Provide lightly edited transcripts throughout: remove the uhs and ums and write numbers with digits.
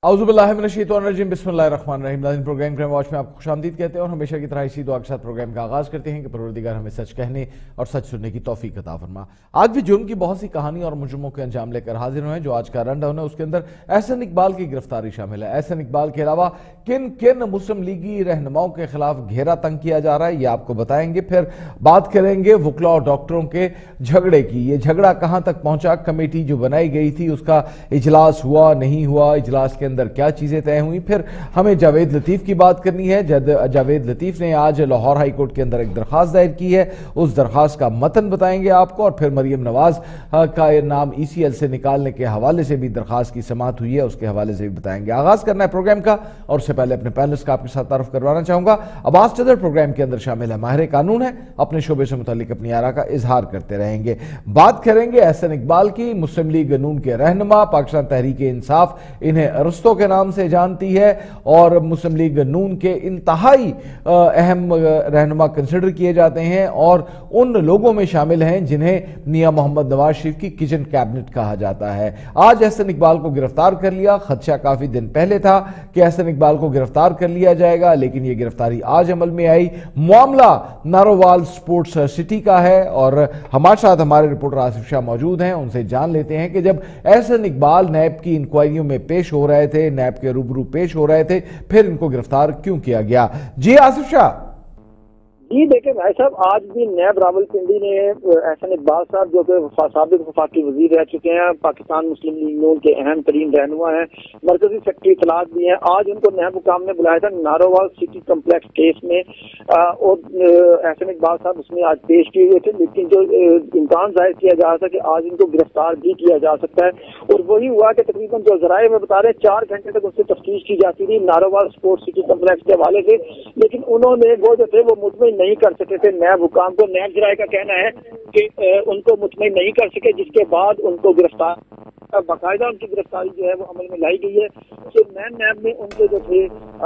औज़ुबिल्लाहिमिनश्शैतानिर्रजीम बिस्मिल्लाहिर्रहमानिर्रहीम। नाज़रीन, programme crime watch में आपको खुशामदीद कहते हैं और हमेशा की तरह इसी दुआ के साथ प्रोग्राम का आगाज़ करते हैं कि परवरदिगार हमें सच कहने और सच सुनने की तौफीक अता फरमा। आज भी जुर्म की बहुत सी कहानी और मुजरिमों के अंजाम लेकर हाजिर हुए हैं। जो आज का रन डाउन है उसके अंदर एहसन इकबाल की गिरफ्तारी शामिल है। एहसन इकबाल के अलावा किन किन मुस्लिम लीगी रहनुमाओं के खिलाफ घेरा तंग किया जा रहा है ये आपको बताएंगे। फिर बात करेंगे वकला और डॉक्टरों के झगड़े की। ये झगड़ा कहां तक पहुंचा, कमेटी जो बनाई गई थी उसका इजलास हुआ नहीं हुआ, इजलास के अंदर क्या चीजें तय हुई। फिर हमें जावेद लतीफ की बात करनी है। जावेद लतीफ ने आज लाहौर हाई कोर्ट के अंदर एक दरखास्त दायर की है, उस दरखास्त का मतन बताएंगे आपको। और फिर मरियम नवाज का नाम ECL से निकालने के हवाले से भी दरखास्त की समाअत हुई है, उसके हवाले से भी बताएंगे। आगाज करना है प्रोग्राम का और उससे पहले अपने पैनलिस्ट का आपके साथ तारुफ करवाना चाहूंगा। अब्बास चदर प्रोग्राम के अंदर शामिल है, माहिर कानून है, अपने शोबे से मुतालिक अपनी आरा का इजहार करते रहेंगे। बात करेंगे एहसन इकबाल की। मुस्लिम लीग नून के रहनुमा, पाकिस्तान तहरीक इंसाफ इन्हें अरस्तों के नाम से जानती है और मुस्लिम लीग नून के इंतहाई अहम रहनुमा कंसिडर किए जाते हैं और उन लोगों में शामिल हैं जिन्हें मियां मोहम्मद नवाज शरीफ की किचन कैबिनेट कहा जाता है। आज एहसन इकबाल को गिरफ्तार कर लिया। खदशा काफी दिन पहले था कि एहसन इकबाल को गिरफ्तार कर लिया जाएगा, लेकिन यह गिरफ्तारी आज अमल में आई। मामला नारोवाल स्पोर्ट्स सिटी का है और हमारे साथ हमारे रिपोर्टर आसिफ शाह मौजूद हैं। उनसे जान लेते हैं कि जब एहसन इकबाल नैब की इंक्वायरियों में पेश हो रहे थे, नैब के रूबरू पेश हो रहे थे, फिर इनको गिरफ्तार क्यों किया गया। जी आसिफ शाह। जी देखिए भाई साहब, आज भी नैब रावलपिंडी ने एहसन इकबाल साहब जो कि साबिक वफाकी वजीर रह चुके हैं, पाकिस्तान मुस्लिम लीग नून के अहम तरीन रहनुमा हैं, मरकजी सेक्रेटरी इत्तलात भी हैं, आज उनको नैब हुकाम ने बुलाया था नारोवाल सिटी कम्प्लेक्स केस में और एहसन इकबाल साहब उसमें आज पेश किए हुए थे। लेकिन जो इम्कान जाहिर किया जा रहा था कि आज इनको गिरफ्तार भी किया जा सकता है और वही हुआ कि तकरीबन जो जराये में बता रहे 4 घंटे तक उससे तफ्तीश की जाती थी नारोवाल स्पोर्ट्स सिटी कम्प्लेक्स के हवाले से, लेकिन उन्होंने वो जो थे वो मुतमिन नहीं कर सके थे नैब हुकाम को। नैब जराये का कहना है कि उनको मुतमिन नहीं कर सके, जिसके बाद उनको गिरफ्तार बाकायदा उनकी गिरफ्तारी जो है वो अमल में लाई गई है। तो नैब ने उनके जो थे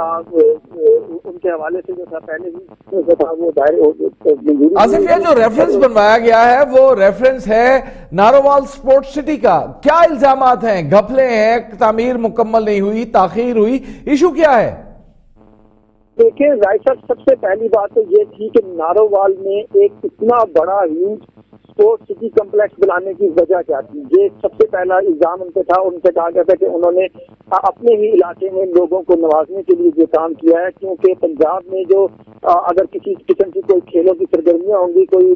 उनके हवाले से जो था पहले ही जो था वो दायर। आसिफ, ये जो रेफरेंस बनवाया गया है वो रेफरेंस है नारोवाल स्पोर्ट्स सिटी का। क्या इल्जामात हैं? घपले हैं, तामीर मुकम्मल नहीं हुई, ताखीर हुई, इशू क्या है? देखिए राय साहब, सबसे पहली बात तो ये थी कि नारोवाल में एक इतना बड़ा ह्यूज स्पोर्ट्स सिटी कम्प्लेक्स बनाने की वजह क्या थी। ये सबसे पहला इल्जाम उनसे था। उनसे कहा गया था कि उन्होंने अपने ही इलाके में लोगों को नवाजने के लिए ये काम किया है, क्योंकि पंजाब में जो अगर किसी किस्म की कोई खेलों की सरगर्मियां होंगी, कोई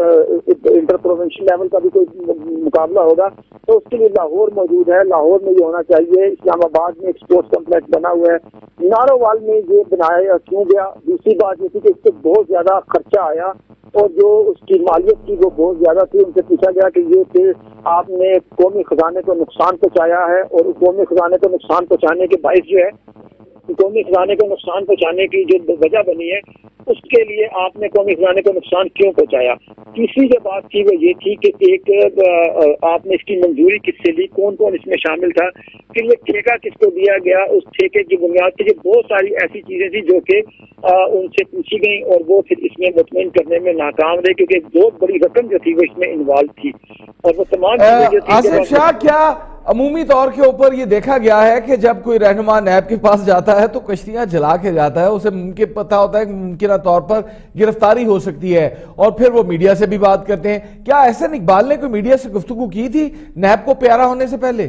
इंटर प्रोविंशियल लेवल का भी कोई मुकाबला होगा तो उसके लिए लाहौर मौजूद है, लाहौर में ये होना चाहिए। इस्लामाबाद में एक स्पोर्ट्स कम्प्लेक्स बना हुआ है, नारोवाल में ये बनाया क्यों गया। दूसरी बात ये थी कि इससे बहुत ज्यादा खर्चा आया और जो उसकी मालियत थी वो बहुत ज्यादा थी। उनसे पूछा गया कि ये फिर आपने कौमी खजाने को नुकसान पहुंचाया है और कौमी खजाने को नुकसान पहुंचाने के बाइस जो है, कौमी खजाने को नुकसान पहुंचाने की जो वजह बनी है उसके लिए आपने कौमी खजाने को नुकसान क्यों पहुंचाया। तीसरी जो बात थी वो ये थी कि एक आपने इसकी मंजूरी किससे ली, कौन कौन इसमें शामिल था, फिर ये ठेका किसको दिया गया, उस ठेके की बुनियाद पर बहुत सारी ऐसी चीजें थी जो कि उनसे पूछी गई और वो फिर इसमें मुतमईन करने में नाकाम रहे, क्योंकि बहुत बड़ी रकम जो थी वो इसमें इन्वॉल्व थी और वो तमाम चीजें जो थी। आसिफ शाह, क्या अमूमी तौर के ऊपर ये देखा गया है कि जब कोई रहनुमा नैब के पास जाता है तो कश्तियां जला के जाता है, उसे मुमकिन पता होता है कि मुमकिन तौर पर गिरफ्तारी हो सकती है और फिर वो मीडिया से भी बात करते हैं। क्या एहसन इकबाल ने कोई मीडिया से गुफ्तगू की थी नैब को प्यारा होने से पहले?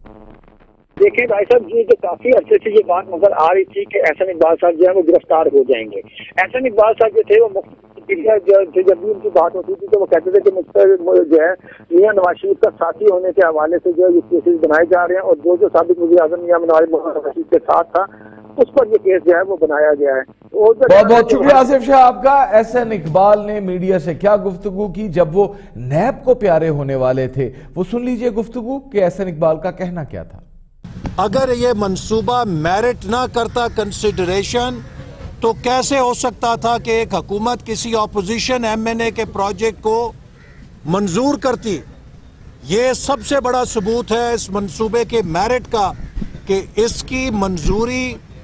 देखिए भाई साहब, ये जो काफी अरसे से ये बात नजर आ रही थी कि एहसन इकबाल साहब जो है वो गिरफ्तार हो जाएंगे। एहसन इकबाल साहब जो थे वो जब भी उनकी बात होती थी तो वो कहते थे कि मुझ पर जो है मियां नवाज शरीफ का साथी होने के हवाले से जो ये केसेस बनाए जा रहे हैं और जो साबिक वज़ीर आज़म मियां नवाज शरीफ के साथ था उस पर ये केस जो है वो बनाया गया है। बहुत बहुत शुक्रिया आसिफ शाह आपका। एहसन इकबाल ने मीडिया से क्या गुफ्तगू की जब वो नैब को प्यारे होने वाले थे, वो सुन लीजिए गुफ्तगू कि एहसन इकबाल का कहना क्या था। अगर ये मंसूबा मेरिट ना करता कंसिडरेशन तो कैसे हो सकता था कि एक हुकूमत किसी ऑपोजिशन MNA के प्रोजेक्ट को मंजूर करती। ये सबसे बड़ा सबूत है इस मंसूबे के मेरिट का कि इसकी मंजूरी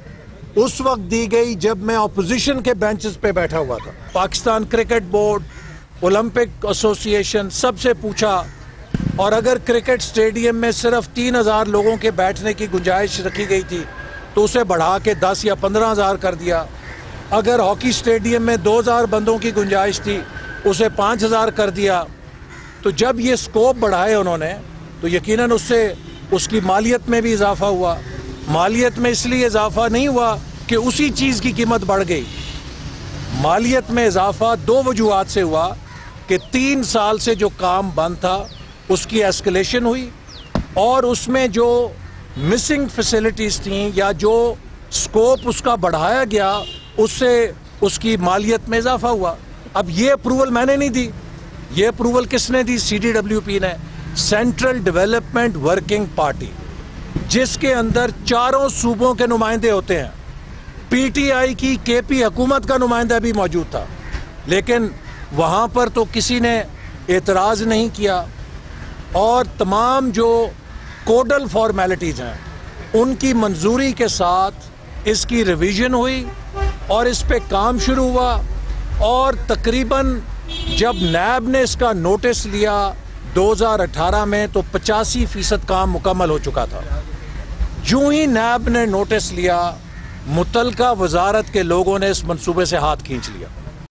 उस वक्त दी गई जब मैं ऑपोजिशन के बेंचेस पे बैठा हुआ था। Pakistan cricket board, Olympic association सबसे पूछा اور اگر کرکٹ سٹیڈیم میں صرف 3,000 لوگوں کے بیٹھنے کی گنجائش رکھی گئی تھی تو اسے بڑھا کے 10 یا 15,000 کر دیا. اگر ہاکی سٹیڈیم میں 2,000 بندوں کی گنجائش تھی اسے 5,000 کر دیا. تو جب یہ سکوپ بڑھائے انہوں نے تو یقیناً اس سے اس کی مالیت میں بھی اضافہ ہوا. مالیت میں اس لیے اضافہ نہیں ہوا کہ اسی چیز کی قیمت بڑھ گئی. مالیت میں اضافہ 2 وجوہات سے ہوا کہ 3 سال سے جو کام بند تھا اس کی ایسکلیشن ہوئی اور اس میں جو مسنگ فیسلٹیز تھیں یا جو سکوپ اس کا بڑھایا گیا اس سے اس کی مالیت میں اضافہ ہوا. اب یہ اپروول میں نے نہیں دی, یہ اپروول کس نے دی؟ CDWP نے, سینٹرل ڈیولپمنٹ ورکنگ پارٹی, جس کے اندر 4 صوبوں کے نمائندے ہوتے ہیں. PTI کی KP حکومت کا نمائندہ بھی موجود تھا, لیکن وہاں پر تو کسی نے اعتراض نہیں کیا اور تمام جو کوڈل فارمیلٹیز ہیں ان کی منظوری کے ساتھ اس کی ریویژن ہوئی اور اس پہ کام شروع ہوا. اور تقریباً جب نیب نے اس کا نوٹس لیا 2018 میں تو 85% کام مکمل ہو چکا تھا. جو ہی نیب نے نوٹس لیا متعلقہ وزارت کے لوگوں نے اس منصوبے سے ہاتھ کھینچ لیا.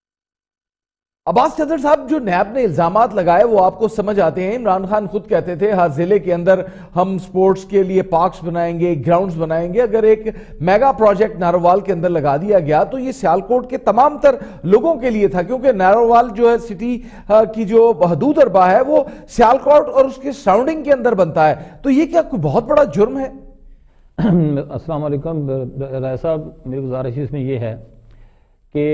عباس چدر صاحب, جو نیب نے الزامات لگائے وہ آپ کو سمجھ آتے ہیں. عمران خان خود کہتے تھے ہر ضلع کے اندر ہم سپورٹس کے لیے پارکس بنائیں گے, گراؤنڈز بنائیں گے. اگر ایک میگا پروجیکٹ نارووال کے اندر لگا دیا گیا تو یہ سیالکوٹ کے تمام تر لوگوں کے لیے تھا, کیونکہ نارووال جو ہے سٹی کی جو حدود اربا ہے وہ سیالکوٹ اور اس کے سراؤنڈنگ کے اندر بنتا ہے. تو یہ کیا کوئی بہت بڑا جرم ہے؟ السلام علیکم رائے صاحب, میری گزارش اس میں یہ ہے کہ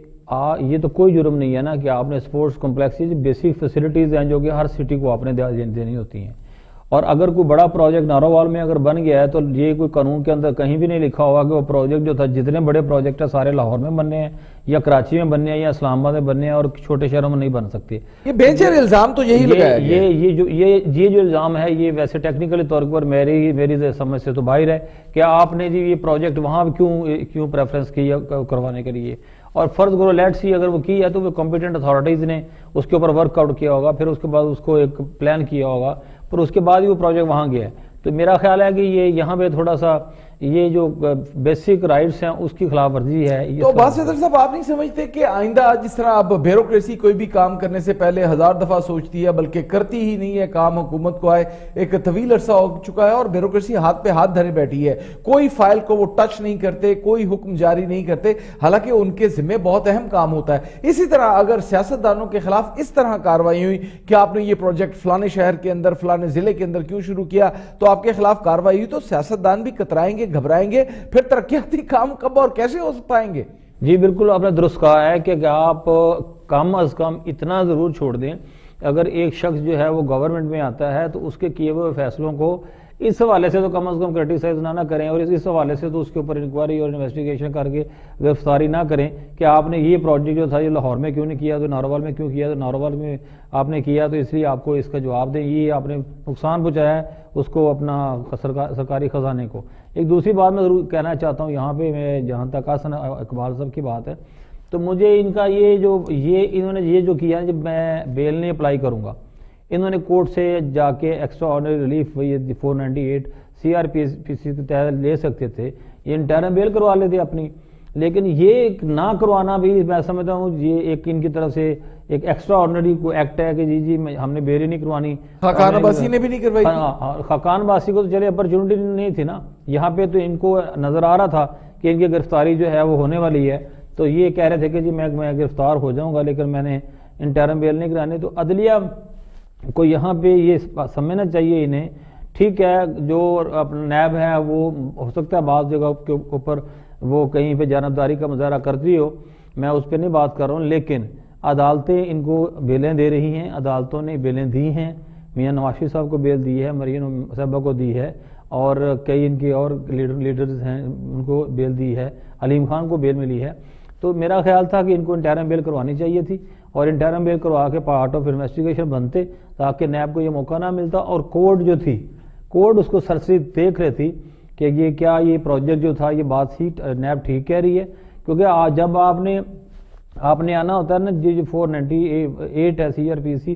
یہ تو کوئی جرم نہیں ہے نا کہ آپ نے سپورٹس کمپلیکس بیسک فیسلٹیز ہیں جو کہ ہر سٹی کو آپ نے دینی ہوتی ہیں. اور اگر کوئی بڑا پروجیکٹ نارووال میں اگر بن گیا ہے تو یہ کوئی قانون کے اندر کہیں بھی نہیں لکھا ہوا کہ وہ پروجیکٹ جو تھا, جتنے بڑے پروجیکٹ ہیں سارے لاہور میں بننے ہیں یا کراچی میں بننے ہیں یا اسلام آباد میں بننے ہیں اور چھوٹے شہروں میں نہیں بن سکتے. یہ بیچر الزام تو یہی لگایا گیا ہے. یہ جو الزام ہے یہ ویسے ٹیکنیکلی طور پر میری سمجھ سے تو باہر ہے کہ آپ نے جی یہ پروجیکٹ وہاں کیوں پریفرنس کی کروانے کے لیے. اور فرض کرو لیٹ سی اگر وہ کی ہے تو وہ کمپیٹنٹ اتھارٹیز نے اس کے اوپر ورک آؤٹ کیا ہوگا, پھر اس کے بعد اس کو ایک پلان کیا ہوگا, پھر اس کے بعد ہی وہ پروجیکٹ وہاں گیا ہے. تو میرا خیال ہے کہ یہ یہاں پہ تھوڑا سا یہ جو بیسک رائٹس ہیں اس کی خلاف ورزی ہے. تو عباس چدر صاحب, آپ نہیں سمجھتے کہ آئندہ جس طرح اب بیوروکریسی کوئی بھی کام کرنے سے پہلے 1000 دفعہ سوچتی ہے بلکہ کرتی ہی نہیں ہے کام, حکومت کو آئے ایک طویل عرصہ ہو چکا ہے اور بیوروکریسی ہاتھ پہ ہاتھ دھرے بیٹھی ہے, کوئی فائل کو وہ ٹچ نہیں کرتے, کوئی حکم جاری نہیں کرتے, حالانکہ ان کے ذمہ بہت اہم کام ہوتا ہے. اسی طرح اگر سیاستدانوں کے خلاف اس طرح کارروائی ہوئی کہ آپ نے یہ پروجیکٹ فلانے شہر کے اندر فلانے ضلع کے اندر کیوں شروع کیا, تو آپ کے خلاف کارروائی ہوئی تو سیاستدان بھی کترائیں گے, گھبرائیں گے, پھر ترقیاتی کام کب اور کیسے ہو پائیں گے؟ جی بالکل آپ نے درست کہا ہے کہ آپ کم از کم اتنا ضرور چھوڑ دیں, اگر ایک شخص جو ہے وہ گورنمنٹ میں آتا ہے تو اس کے کیے ہوئے فیصلوں کو اس حوالے سے تو کم از کم کرٹیسائز نہ کریں اور اس حوالے سے تو اس کے اوپر انکوائری اور انویسٹیگیشن کر کے گرفتاری نہ کریں کہ آپ نے یہ پروجیکٹ جو تھا یہ لاہور میں کیوں نہیں کیا, تو نارووال میں کیوں کیا, تو نارووال میں آپ نے کیا تو اس لیے آپ کو اس کا جواب دیں. یہ آپ نے نقصان پہنچایا ہے اس کو اپنا سرکاری خزانے کو. ایک دوسری بات میں ضرور کہنا چاہتا ہوں یہاں پہ, میں جہاں تک حسن اقبال صاحب کی بات ہے تو مجھے ان کا انہوں نے یہ جو کیا جب میں بیل نہیں اپلائی کروں گا, انہوں نے کورٹ سے جا کے ایکسٹرا آرڈنری ریلیف 498 CRPC کے تحت لے سکتے تھے, یہ انٹرم بیل کروا لیتے اپنی, لیکن یہ نہ کروانا بھی میں سمجھتا ہوں یہ ایک ان کی طرف سے ایک ایکسٹرا آرڈنری کو ایکٹ ہے کہ جی ہم نے بیل ہی نہیں کروانی. خاقان عباسی نے بھی نہیں کروائی. خاقان عباسی کو تو چلے اپرچونٹی نہیں تھی نا, یہاں پہ تو ان کو نظر آ رہا تھا کہ ان کی گرفتاری جو ہے وہ ہونے والی ہے, تو یہ کہہ رہے تھے کہ جی میں گرفتار ہو جاؤں گا لیکن میں نے انٹرم بیل نہیں کرانی. تو عدلیہ کو یہاں پہ یہ سمجھنا چاہیے انہیں, ٹھیک ہے جو نیب ہے وہ ہو سکتا ہے بعض جگہ کے اوپر وہ کہیں پہ جانبداری کا مظاہرہ کرتی ہو, میں اس پہ نہیں بات کر رہا ہوں, لیکن عدالتیں ان کو بیلیں دے رہی ہیں, عدالتوں نے بیلیں دی ہیں, میاں نواز شریف صاحب کو بیل دی ہے, مریم صاحبہ کو دی ہے, اور کئی ان کے اور لیڈرز ہیں ان کو بیل دی ہے, علیم خان کو بیل ملی ہے. تو میرا خیال تھا کہ ان کو انٹرم بیل کروانی چاہیے تھی اور انٹرم بیل کروا کے پارٹ آف انویسٹیگیشن بنتے تاکہ نیب کو یہ موقع نہ ملتا. اور کورٹ جو تھی, کورٹ اس کو سرسری دیکھ رہی تھی کہ یہ کیا یہ پروجیکٹ جو تھا یہ بات ہی نیب ٹھیک کہہ رہی ہے, کیونکہ جب آپ نے آنا ہوتا ہے نا, جو 498 ہے CRPC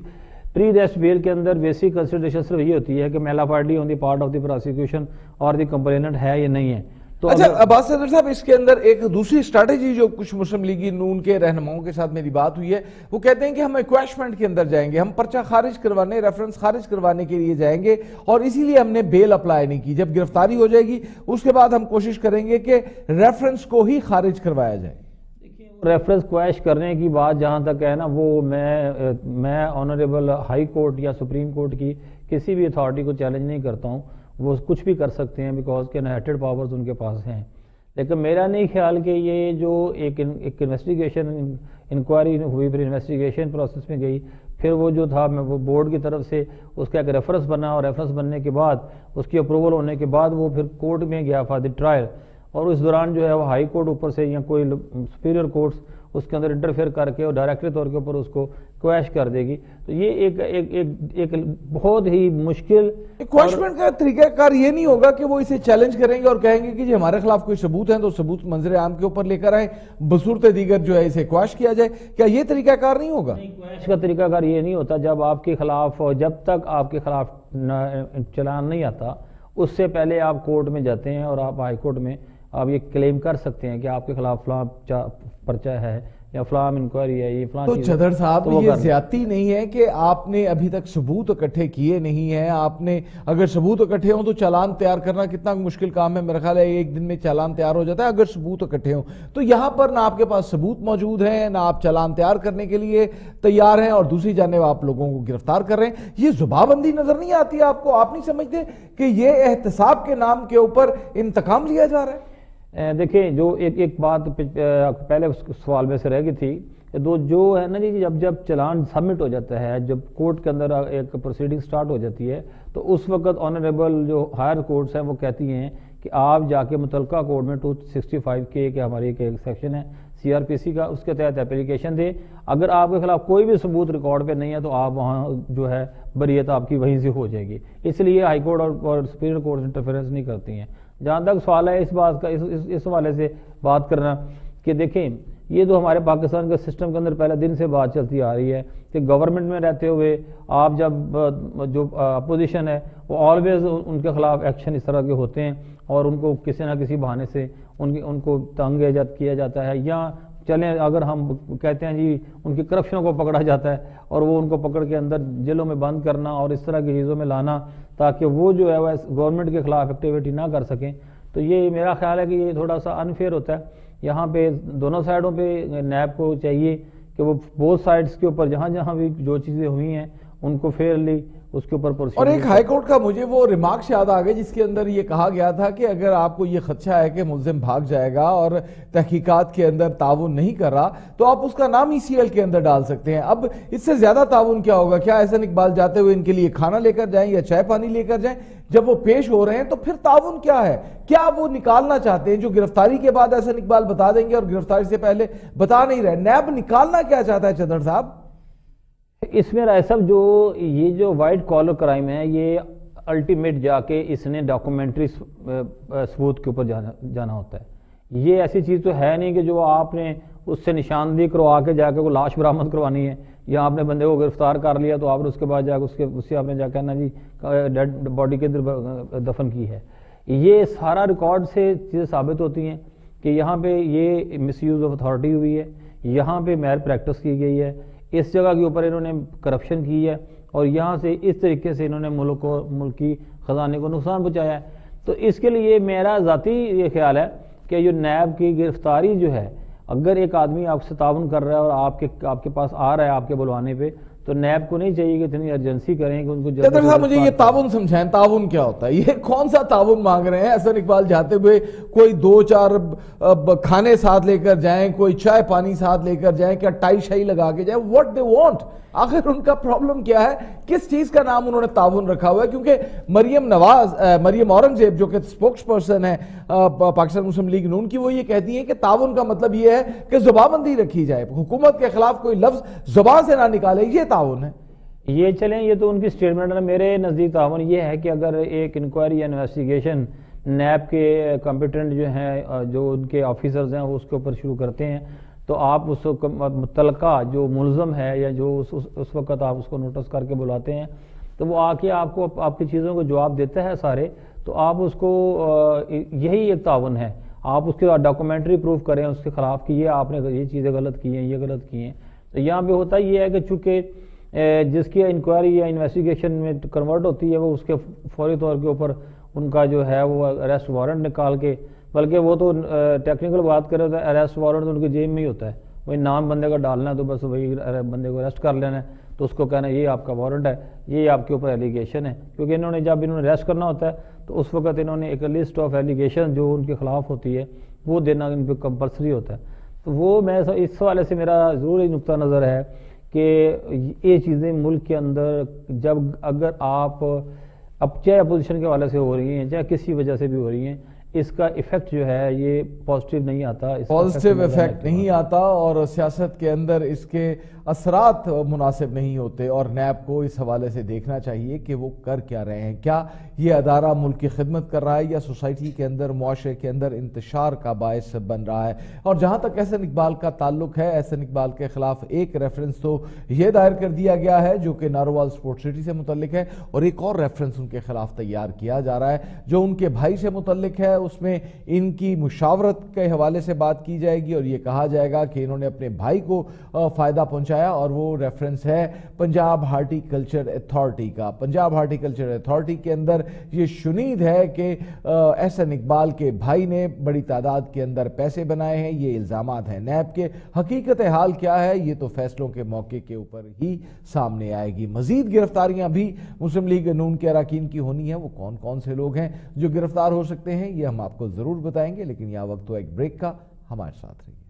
پری ریسٹ بیل کے اندر بیسک کنسیڈریشن صرف یہ ہوتی ہے کہ mala party on the part of the prosecution اور دی کمپلیننٹ ہے یا نہیں ہے. تو اچھا عباس صدر صاحب، اس کے اندر ایک دوسری اسٹریٹجی جو کچھ مسلم لیگی نون کے رہنماؤں کے ساتھ میری بات ہوئی ہے، وہ کہتے ہیں کہ ہم ایکویشمنٹ کے اندر جائیں گے، ہم پرچہ خارج کروانے، ریفرنس خارج کروانے کے لیے جائیں گے، اور اسی لیے ہم نے بیل اپلائی نہیں کی. جب گرفتاری ہو جائے گی اس کے بعد ہم کوشش کریں گے کہ ریفرنس کو ہی خارج کروایا جائے. ریفرنس کویش کرنے کی بات جہاں تک ہے نا، وہ میں آنریبل ہائی کورٹ یا سپریم کورٹ کی کسی بھی اتھارٹی کو چیلنج نہیں کرتا ہوں. وہ کچھ بھی کر سکتے ہیں بیکاز کے انہیریٹڈ پاورز ان کے پاس ہیں. لیکن میرا نہیں خیال کہ یہ جو ایک انویسٹیگیشن انکوائری ہوئی، پھر انویسٹیگیشن پروسیس میں گئی، پھر وہ جو تھا وہ بورڈ کی طرف سے اس کا ایک ریفرنس بنا، اور ریفرنس بننے کے بعد اس کی اپروول ہونے کے بعد وہ پھر کورٹ میں گیا فار دی ٹرائل، اور اس دوران جو ہے وہ ہائی کورٹ اوپر سے یا کوئی سپیریئر کورٹس اس کے اندر انٹرفیئر کر کے اور ڈائریکٹری طور کے اوپر اس کو کویش کر دے گی. تو یہ ایک بہت ہی مشکل کویشمنٹ کا طریقہ کار یہ نہیں ہوگا کہ وہ اسے چیلنج کریں گے اور کہیں گے کہ جی ہمارے خلاف کوئی ثبوت ہیں تو ثبوت منظر عام کے اوپر لے کر آئیں، بصورت دیگر جو ہے اسے کویش کیا جائے. کیا یہ طریقہ کار نہیں ہوگا؟ کویش کا طریقہ کار یہ نہیں ہوتا. جب آپ کے خلاف، جب تک آپ کے خلاف چلان نہیں آتا، اس سے پہلے آپ کورٹ میں جاتے ہیں اور آپ ہائی کورٹ میں آپ یہ کلیم کر سکتے ہیں کہ آپ کے خلاف فلاں پرچہ ہے یا فلاں انکوائری ہے، یہ فلاں. تو چدر صاحب یہ زیادتی نہیں ہے کہ آپ نے ابھی تک ثبوت اکٹھے کیے نہیں ہیں؟ آپ نے اگر ثبوت اکٹھے ہوں تو چالان تیار کرنا کتنا مشکل کام ہے؟ میرا خیال ہے ایک دن میں چالان تیار ہو جاتا ہے اگر ثبوت اکٹھے ہوں. تو یہاں پر نہ آپ کے پاس ثبوت موجود ہیں، نہ آپ چالان تیار کرنے کے لیے تیار ہیں، اور دوسری جانب آپ لوگوں کو گرفتار کر رہے ہیں. یہ زبابندی نظر نہیں آتی آپ کو؟ آپ نہیں سمجھتے کہ یہ احتساب کے نام کے اوپر انتقام لیا جا رہا ہے؟ دیکھیں، جو ایک بات پہلے اس سوال میں سے رہ گئی تھی، جو ہے نا جی، جب چلان سبمٹ ہو جاتا ہے، جب کورٹ کے اندر ایک پروسیڈنگ سٹارٹ ہو جاتی ہے، تو اس وقت آنریبل جو ہائر کورٹس ہیں وہ کہتی ہیں کہ آپ جا کے متعلقہ کورٹ میں 265 کے ہماری ایک سیکشن ہے CRPC کا، اس کے تحت اپلیکیشن دے. اگر آپ کے خلاف کوئی بھی ثبوت ریکارڈ پہ نہیں ہے تو آپ وہاں جو ہے بریت آپ کی وہیں سے ہو جائے گی. اس لیے ہائی کورٹ اور سپیریئر کورٹ انٹرفیئرنس نہیں کرتی ہیں. جہاں تک سوال ہے اس بات کا، اس حوالے سے بات کرنا کہ دیکھیں، یہ تو ہمارے پاکستان کے سسٹم کے اندر پہلے دن سے بات چلتی آ رہی ہے کہ گورنمنٹ میں رہتے ہوئے آپ جب جو اپوزیشن ہے وہ آلویز ان کے خلاف ایکشن اس طرح کے ہوتے ہیں، اور ان کو کسی نہ کسی بہانے سے ان کو تنگ کیا جاتا ہے، یا چلیں اگر ہم کہتے ہیں جی ان کی کرپشن کو پکڑا جاتا ہے اور وہ ان کو پکڑ کے اندر جیلوں میں بند کرنا اور اس طرح کی چیزوں میں لانا تاکہ وہ جو ہے وہ گورنمنٹ کے خلاف ایکٹیویٹی نہ کر سکیں. تو یہ میرا خیال ہے کہ یہ تھوڑا سا انفیئر ہوتا ہے. یہاں پہ دونوں سائڈوں پہ نیب کو چاہیے کہ وہ بوتھ سائڈز کے اوپر جہاں بھی جو چیزیں ہوئی ہیں ان کو فیئرلی اس کے اوپر اور ایک ہائی کورٹ کا مجھے وہ ریمارکس یاد آ گئے جس کے اندر یہ کہا گیا تھا کہ اگر آپ کو یہ خدشہ ہے کہ ملزم بھاگ جائے گا اور تحقیقات کے اندر تعاون نہیں کر رہا تو آپ اس کا نام ECL کے اندر ڈال سکتے ہیں. اب اس سے زیادہ تعاون کیا ہوگا؟ کیا احسن اقبال جاتے ہوئے ان کے لیے کھانا لے کر جائیں یا چائے پانی لے کر جائیں؟ جب وہ پیش ہو رہے ہیں تو پھر تعاون کیا ہے؟ کیا وہ نکالنا چاہتے ہیں جو گرفتاری کے بعد احسن اقبال بتا دیں گے اور گرفتاری سے پہلے بتا نہیں رہے؟ نیب نکالنا کیا چاہتا ہے چدر صاحب؟ اس میں رائے صاحب یہ جو وائٹ کالر کرائم ہے، یہ الٹیمیٹ جا کے اس نے ڈاکومنٹری ثبوت کے اوپر جانا ہوتا ہے. یہ ایسی چیز تو ہے نہیں کہ جو آپ نے اس سے نشاندہی کروا کے جا کے وہ لاش برآمد کروانی ہے، یا آپ نے بندے کو گرفتار کر لیا تو آپ نے اس کے بعد جا کے اس سے آپ نے جا کے نا جی ڈیڈ باڈی کے اندر دفن کی ہے. یہ سارا ریکارڈ سے چیزیں ثابت ہوتی ہیں کہ یہاں پہ یہ مس یوز آف اتھارٹی ہوئی ہے، یہاں پہ میل پریکٹس کی گئی ہے، اس جگہ کے اوپر انہوں نے کرپشن کی ہے، اور یہاں سے اس طریقے سے انہوں نے ملکی خزانے کو نقصان پہنچایا ہے. تو اس کے لیے میرا ذاتی یہ خیال ہے کہ جو نیب کی گرفتاری جو ہے، اگر ایک آدمی آپ سے تعاون کر رہا ہے اور آپ کے پاس آ رہا ہے آپ کے بلوانے پہ، تو نیب کو نہیں چاہیے کہ اتنی ارجنسی کریں کہ ان کو چدر صاحب مجھے یہ تعاون سمجھائیں، تعاون کیا ہوتا ہے؟ یہ کون سا تعاون مانگ رہے ہیں؟ احسن اقبال جاتے ہوئے کوئی 2-4 کھانے ساتھ لے کر جائیں، کوئی چائے پانی ساتھ لے کر جائیں، کیا ٹائی شائی لگا کے جائیں؟ what they want؟ آخر ان کا پرابلم کیا ہے؟ کس چیز کا نام انہوں نے تعاون رکھا ہوا ہے؟ کیونکہ مریم اورنگزیب جو کہ سپوکس پرسن ہے پاکستان مسلم لیگ نون کی، وہ یہ کہتی ہیں کہ تعاون کا مطلب یہ ہے کہ زبانبندی رکھی جائے، حکومت کے خلاف کوئی لفظ زبان سے نہ نکالے، یہ تعاون ہے. یہ چلیں، یہ تو ان کی سٹیٹمنٹ ہے. میرے نزدیک تعاون یہ ہے کہ اگر ایک انکوائری یا انویسٹیگیشن نیب کے کمپیٹنٹ جو ہیں، جو ان کے آفیسرز ہیں، وہ اس کے اوپر شروع کرتے ہیں، تو آپ اس متعلقہ جو ملزم ہے یا جو اس وقت آپ اس کو نوٹس کر کے بلاتے ہیں تو وہ آ کے آپ کو آپ کی چیزوں کو جواب دیتا ہے سارے، تو آپ اس کو یہی ایک تعاون ہے، آپ اس کے ڈاکومنٹری پروف کریں اس کے خلاف کہ یہ آپ نے یہ چیزیں غلط کی ہیں، یہ غلط کی ہیں۔ تو یہاں پہ ہوتا یہ ہے کہ چونکہ جس کی انکوائری یا انویسٹیگیشن میں کنورٹ ہوتی ہے وہ اس کے فوری طور کے اوپر ان کا جو ہے وہ اریسٹ وارنٹ نکال کے، بلکہ وہ تو ٹیکنیکل بات کرے تو اریسٹ وارنٹ تو ان کی جیب میں ہی ہوتا ہے، وہی نام بندے کا ڈالنا ہے تو بس وہی بندے کو اریسٹ کر لینا ہے، تو اس کو کہنا ہے یہ آپ کا وارنٹ ہے، یہ آپ کے اوپر ایلیگیشن ہے، کیونکہ جب انہوں نے اریسٹ کرنا ہوتا ہے تو اس وقت انہوں نے ایک لسٹ آف ایلیگیشن جو ان کے خلاف ہوتی ہے وہ دینا ان پہ کمپلسری ہوتا ہے۔ تو وہ میں اس حوالے سے میرا ضروری نقطہ نظر ہے کہ یہ چیزیں ملک کے اندر جب اگر آپ اب چاہے اپوزیشن کے حوالے سے ہو رہی ہیں چاہے کسی وجہ سے بھی ہو رہی ہیں، اس کا ایفیکٹ جو ہے یہ پازیٹیو نہیں آتا، پازیٹیو ایفیکٹ نہیں آتا اور سیاست کے اندر اس کے اثرات مناسب نہیں ہوتے، اور نیب کو اس حوالے سے دیکھنا چاہیے کہ وہ کر کیا رہے ہیں، کیا یہ ادارہ ملک کی خدمت کر رہا ہے یا سوسائٹی کے اندر، معاشرے کے اندر انتشار کا باعث بن رہا ہے۔ اور جہاں تک احسن اقبال کا تعلق ہے، احسن اقبال کے خلاف ایک ریفرنس تو یہ دائر کر دیا گیا ہے جو کہ نارووال سپورٹ سٹی سے متعلق ہے، اور ایک اور ریفرنس ان کے خلاف تیار کیا جا رہا ہے جو ان کے بھائی سے متعلق ہے، اس میں ان کی مشاورت کے حوالے سے بات کی جائے گی اور یہ کہا جائے گا کہ انہوں نے اپنے بھائی کو فائدہ پہنچایا، اور وہ ریفرنس ہے پنجاب ہارٹی کلچر اتھارٹی کا۔ پنجاب ہارٹی کلچر اتھارٹی کے اندر یہ شنید ہے کہ احسن اقبال کے بھائی نے بڑی تعداد کے اندر پیسے بنائے ہیں، یہ الزامات ہیں نیب کے۔ حقیقت حال کیا ہے یہ تو فیصلوں کے موقع کے اوپر ہی سامنے آئے گی۔ مزید گرفتاریاں بھی مسلم لیگ نون کے اراکین کی ہونی ہیں، وہ کون کون سے لوگ ہیں جو گرفتار ہو سکتے ہیں یہ ہم آپ کو ضرور بتائیں گے، لیکن یہاں وقت تو ایک بریک کا، ہمارے ساتھ رہیے۔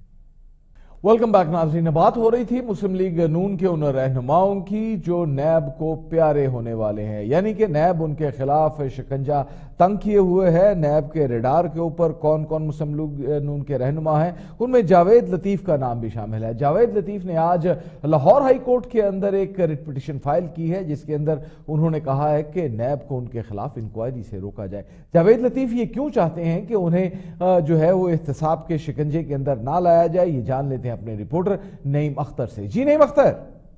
ویلکم بیک ناظرین، بات ہو رہی تھی مسلم لیگ نون کے ان رہنماؤں کی جو نیب کو پیارے ہونے والے ہیں، یعنی کہ نیب ان کے خلاف شکنجہ تنگ کیے ہوئے ہے۔ نیب کے ریڈار کے اوپر کون کون مسلم لیگ نون کے رہنما ہیں، ان میں جاوید لطیف کا نام بھی شامل ہے۔ جاوید لطیف نے آج لاہور ہائی کورٹ کے اندر ایک ریٹ پٹیشن فائل کی ہے جس کے اندر انہوں نے کہا ہے کہ نیب کو ان کے خلاف انکوائری سے روکا جائے۔ جاوید لطیف یہ کیوں چاہتے ہیں کہ انہیں جو ہے وہ احتساب کے شکنجے کے اندر نہ لایا جائے، یہ جان لیتے ہیں اپنے رپورٹر نعیم اختر سے۔ جی نعیم اختر۔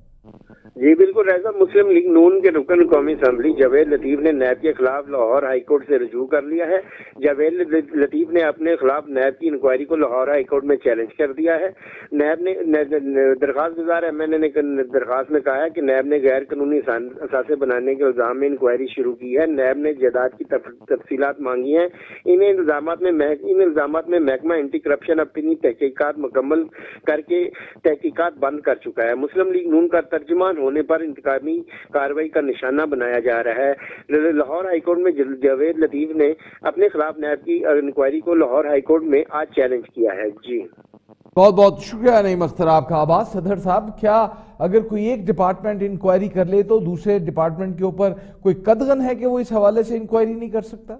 جی بالکل رضا، مسلم لیگ نون کے رکن قومی اسمبلی جاوید لطیف نے نیب کے خلاف لاہور ہائی کورٹ سے رجوع کر لیا ہے۔ جاوید لطیف نے اپنے خلاف نیب کی انکوائری کو لاہور ہائی کورٹ میں چیلنج کر دیا ہے۔ نیب نے درخواست گزار ایم این اے نے درخواست میں کہا ہے کہ نیب نے غیر قانونی اثاثے بنانے کے الزام میں انکوائری شروع کی ہے۔ نیب نے جائیداد کی تفصیلات مانگی ہیں۔ ان الزامات میں محکمہ اینٹی کرپشن اپنی تحقیقات مکمل کر کے تحقیقات بند کر چکا ہے۔ مسلم لیگ نون کا ترجمان ہونے پر انتقامی کارروائی کا نشانہ بنایا جا رہا ہے۔ لاہور ہائی کورٹ میں جاوید لطیف نے اپنے خلاف نیب کی انکوائری کو لاہور ہائی کورٹ میں آج چیلنج کیا ہے۔ جی بہت بہت شکریہ نعیم اختر آپ کا۔ عباس صدر صاحب، کیا اگر کوئی ایک ڈپارٹمنٹ انکوائری کر لے تو دوسرے ڈپارٹمنٹ کے اوپر کوئی قدغن ہے کہ وہ اس حوالے سے انکوائری نہیں کر سکتا؟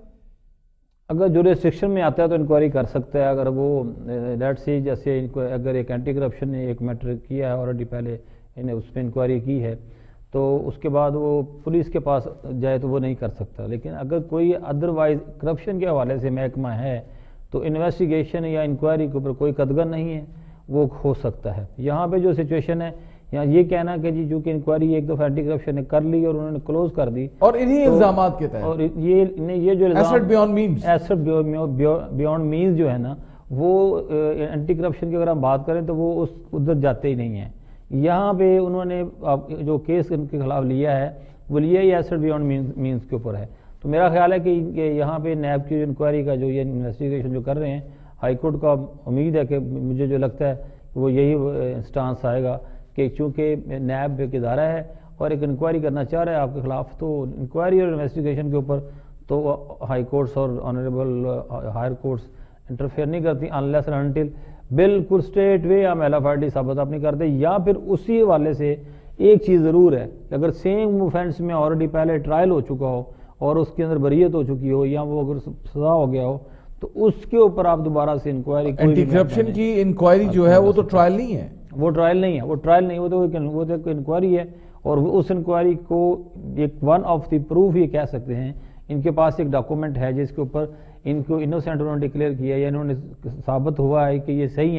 اگر جو ریسٹرکشن میں آتا ہے تو انکوائری کر سکتا ہے۔ اگر وہ لیٹ سی جیسے اگر ایک اینٹی کرپشن نے ایک میٹر کیا ہے آلریڈی، پہلے انہیں اس پہ انکوائری کی ہے تو اس کے بعد وہ پولیس کے پاس جائے تو وہ نہیں کر سکتا۔ لیکن اگر کوئی ادروائز کرپشن کے حوالے سے محکمہ ہے تو انویسٹیگیشن یا انکوائری کے اوپر کوئی قدغن نہیں ہے، وہ ہو سکتا ہے۔ یہاں پہ جو سچویشن ہے، یہاں یہ کہنا کہ جی چونکہ انکوائری ایک دفعہ اینٹی کرپشن نے کر لی اور انہوں نے کلوز کر دی، اور انہی الزامات کے تحت، اور یہ جو assets beyond means, assets beyond means جو ہے نا، وہ اینٹی کرپشن کی اگر ہم بات کریں تو وہ ادھر جاتے ہی نہیں ہیں۔ یہاں پہ انہوں نے جو کیس ان کے خلاف لیا ہے وہ لیا ہی ایسٹ بیونڈ مینز کے اوپر ہے۔ تو میرا خیال ہے کہ یہاں پہ نیب کی انکوائری کا جو یہ انویسٹیگیشن جو کر رہے ہیں، ہائی کورٹ کا امید ہے کہ مجھے جو لگتا ہے وہ یہی انسٹانس آئے گا کہ چونکہ نیب ایک ادارہ ہے اور ایک انکوائری کرنا چاہ رہا ہے آپ کے خلاف، تو انکوائری اور انویسٹیگیشن کے اوپر تو ہائی کورٹس اور آنریبل ہائر کورٹس انٹرفیئر نہیں کرتی انلیس اینڈ انٹل بالکل اسٹریٹ وے یا میلا فائڈی ثابت آپ نہیں کرتے، یا پھر اسی حوالے سے ایک چیز ضرور ہے کہ اگر سیم اوفینس میں آلریڈی پہلے ٹرائل ہو چکا ہو اور اس کے اندر بریت ہو چکی ہو یا وہ اگر سزا ہو گیا ہو تو اس کے اوپر آپ دوبارہ سے انکوائری، اینٹی کرپشن کی انکوائری جو ہے وہ تو ٹرائل نہیں ہے، وہ ٹرائل نہیں ہے، وہ تو ایک انکوائری ہے، اور اس انکوائری کو ایک ون آف دی پروف یہ کہہ سکتے ہیں، ان کے پاس ایک ڈاکومنٹ ہے جس کے اوپر ان کو انوسینٹ انہوں نے ڈکلیئر کیا ہے یا انہوں نے ثابت ہوا ہے کہ یہ صحیح ہیں،